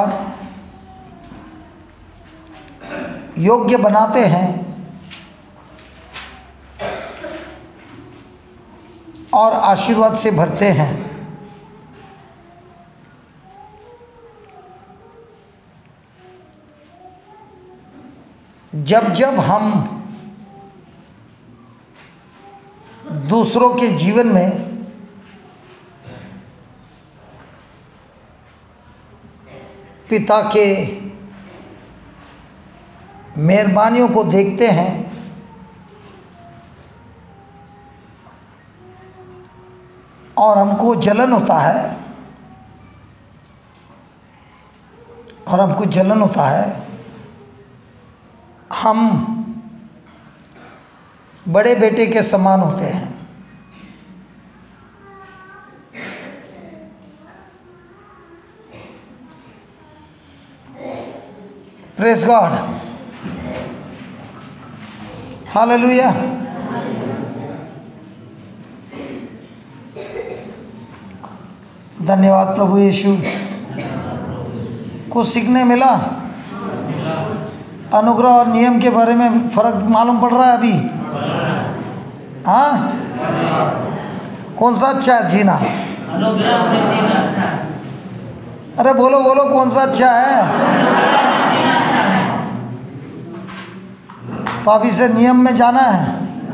योग्य बनाते हैं और आशीर्वाद से भरते हैं। जब जब हम दूसरों के जीवन में पिता के मेहरबानियों को देखते हैं और हमको जलन होता है और हमको जलन होता है हम बड़े बेटे के समान होते हैं। Praise God, hallelujah. धन्यवाद प्रभु यीशु। कुछ सीखने मिला? अनुग्रह और नियम के बारे में फर्क मालूम पड़ रहा है अभी? हाँ, कौन सा अच्छा है जीना? अनुग्रह से जीना अच्छा है। अरे बोलो बोलो, कौन सा अच्छा है? तो अभी से नियम में जाना है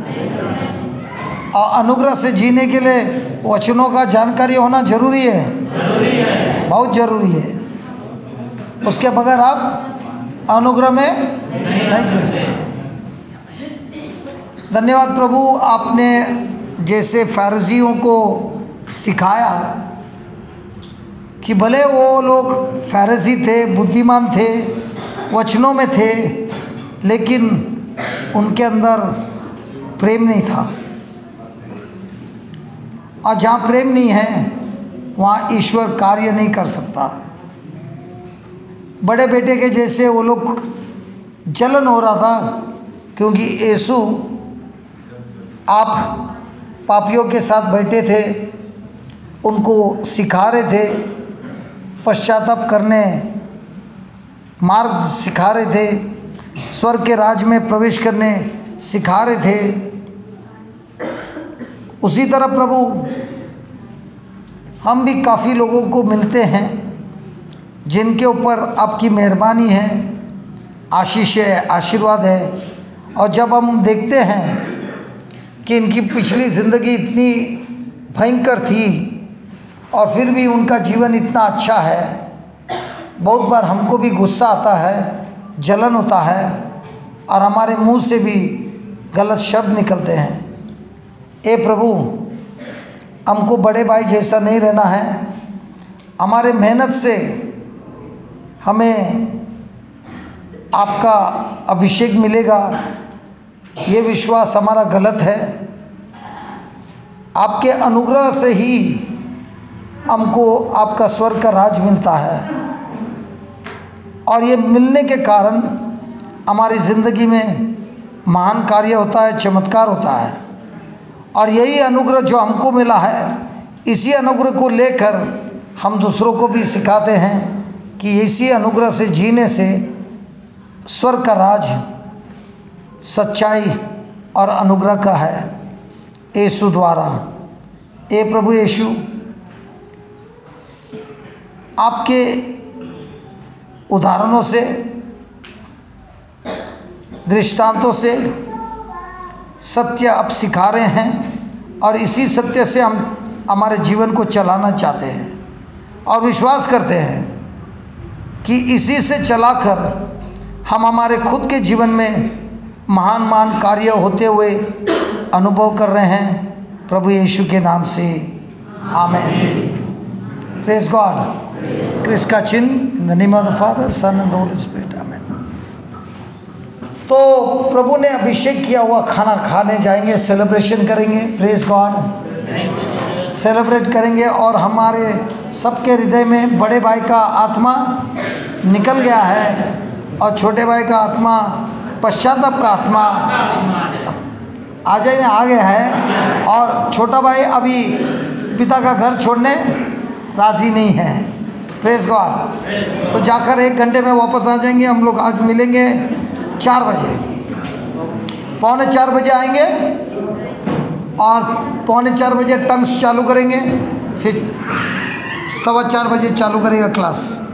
और अनुग्रह से जीने के लिए वचनों का जानकारी होना जरूरी है, जरूरी है, बहुत जरूरी है। उसके बगैर आप अनुग्रह में नहीं जी सकते। धन्यवाद प्रभु, आपने जैसे फरीसियों को सिखाया कि भले वो लोग फरीसी थे, बुद्धिमान थे, वचनों में थे, लेकिन उनके अंदर प्रेम नहीं था। और जहाँ प्रेम नहीं है वहाँ ईश्वर कार्य नहीं कर सकता। बड़े बेटे के जैसे वो लोग जलन हो रहा था, क्योंकि यीशु आप पापियों के साथ बैठे थे, उनको सिखा रहे थे, पश्चाताप करने मार्ग सिखा रहे थे, स्वर्ग के राज में प्रवेश करने सिखा रहे थे। उसी तरह प्रभु हम भी काफ़ी लोगों को मिलते हैं जिनके ऊपर आपकी मेहरबानी है, आशीष है, आशीर्वाद है। और जब हम देखते हैं कि इनकी पिछली ज़िंदगी इतनी भयंकर थी और फिर भी उनका जीवन इतना अच्छा है, बहुत बार हमको भी गुस्सा आता है, जलन होता है और हमारे मुंह से भी गलत शब्द निकलते हैं। ए प्रभु, हमको बड़े भाई जैसा नहीं रहना है। हमारे मेहनत से हमें आपका अभिषेक मिलेगा, ये विश्वास हमारा गलत है। आपके अनुग्रह से ही हमको आपका स्वर्ग का राज मिलता है, और ये मिलने के कारण हमारी ज़िंदगी में महान कार्य होता है, चमत्कार होता है। और यही अनुग्रह जो हमको मिला है, इसी अनुग्रह को लेकर हम दूसरों को भी सिखाते हैं कि इसी अनुग्रह से जीने से स्वर्ग का राज सच्चाई और अनुग्रह का है, यीशु द्वारा। ए प्रभु यीशु, आपके उदाहरणों से, दृष्टांतों से सत्य आप सिखा रहे हैं, और इसी सत्य से हम हमारे जीवन को चलाना चाहते हैं और विश्वास करते हैं कि इसी से चलाकर हम हमारे खुद के जीवन में महान महान कार्य होते हुए अनुभव कर रहे हैं। प्रभु यीशु के नाम से आमेन। Praise God. क्रिस का चिन्ह, in the name of the father, son and the holy spirit, amen. तो प्रभु ने अभिषेक किया हुआ खाना खाने जाएंगे, सेलिब्रेशन करेंगे। प्रेज गॉड, सेलिब्रेट करेंगे। और हमारे सबके हृदय में बड़े भाई का आत्मा निकल गया है, और छोटे भाई का आत्मा, पश्चाताप का आत्मा आ जाए आ गया है, और छोटा भाई अभी पिता का घर छोड़ने राज़ी नहीं है। Praise God. तो जाकर एक घंटे में वापस आ जाएंगे। हम लोग आज मिलेंगे चार बजे, पौने चार बजे आएंगे, और पौने चार बजे टंग्स चालू करेंगे, फिर सवा चार बजे चालू करेगा क्लास।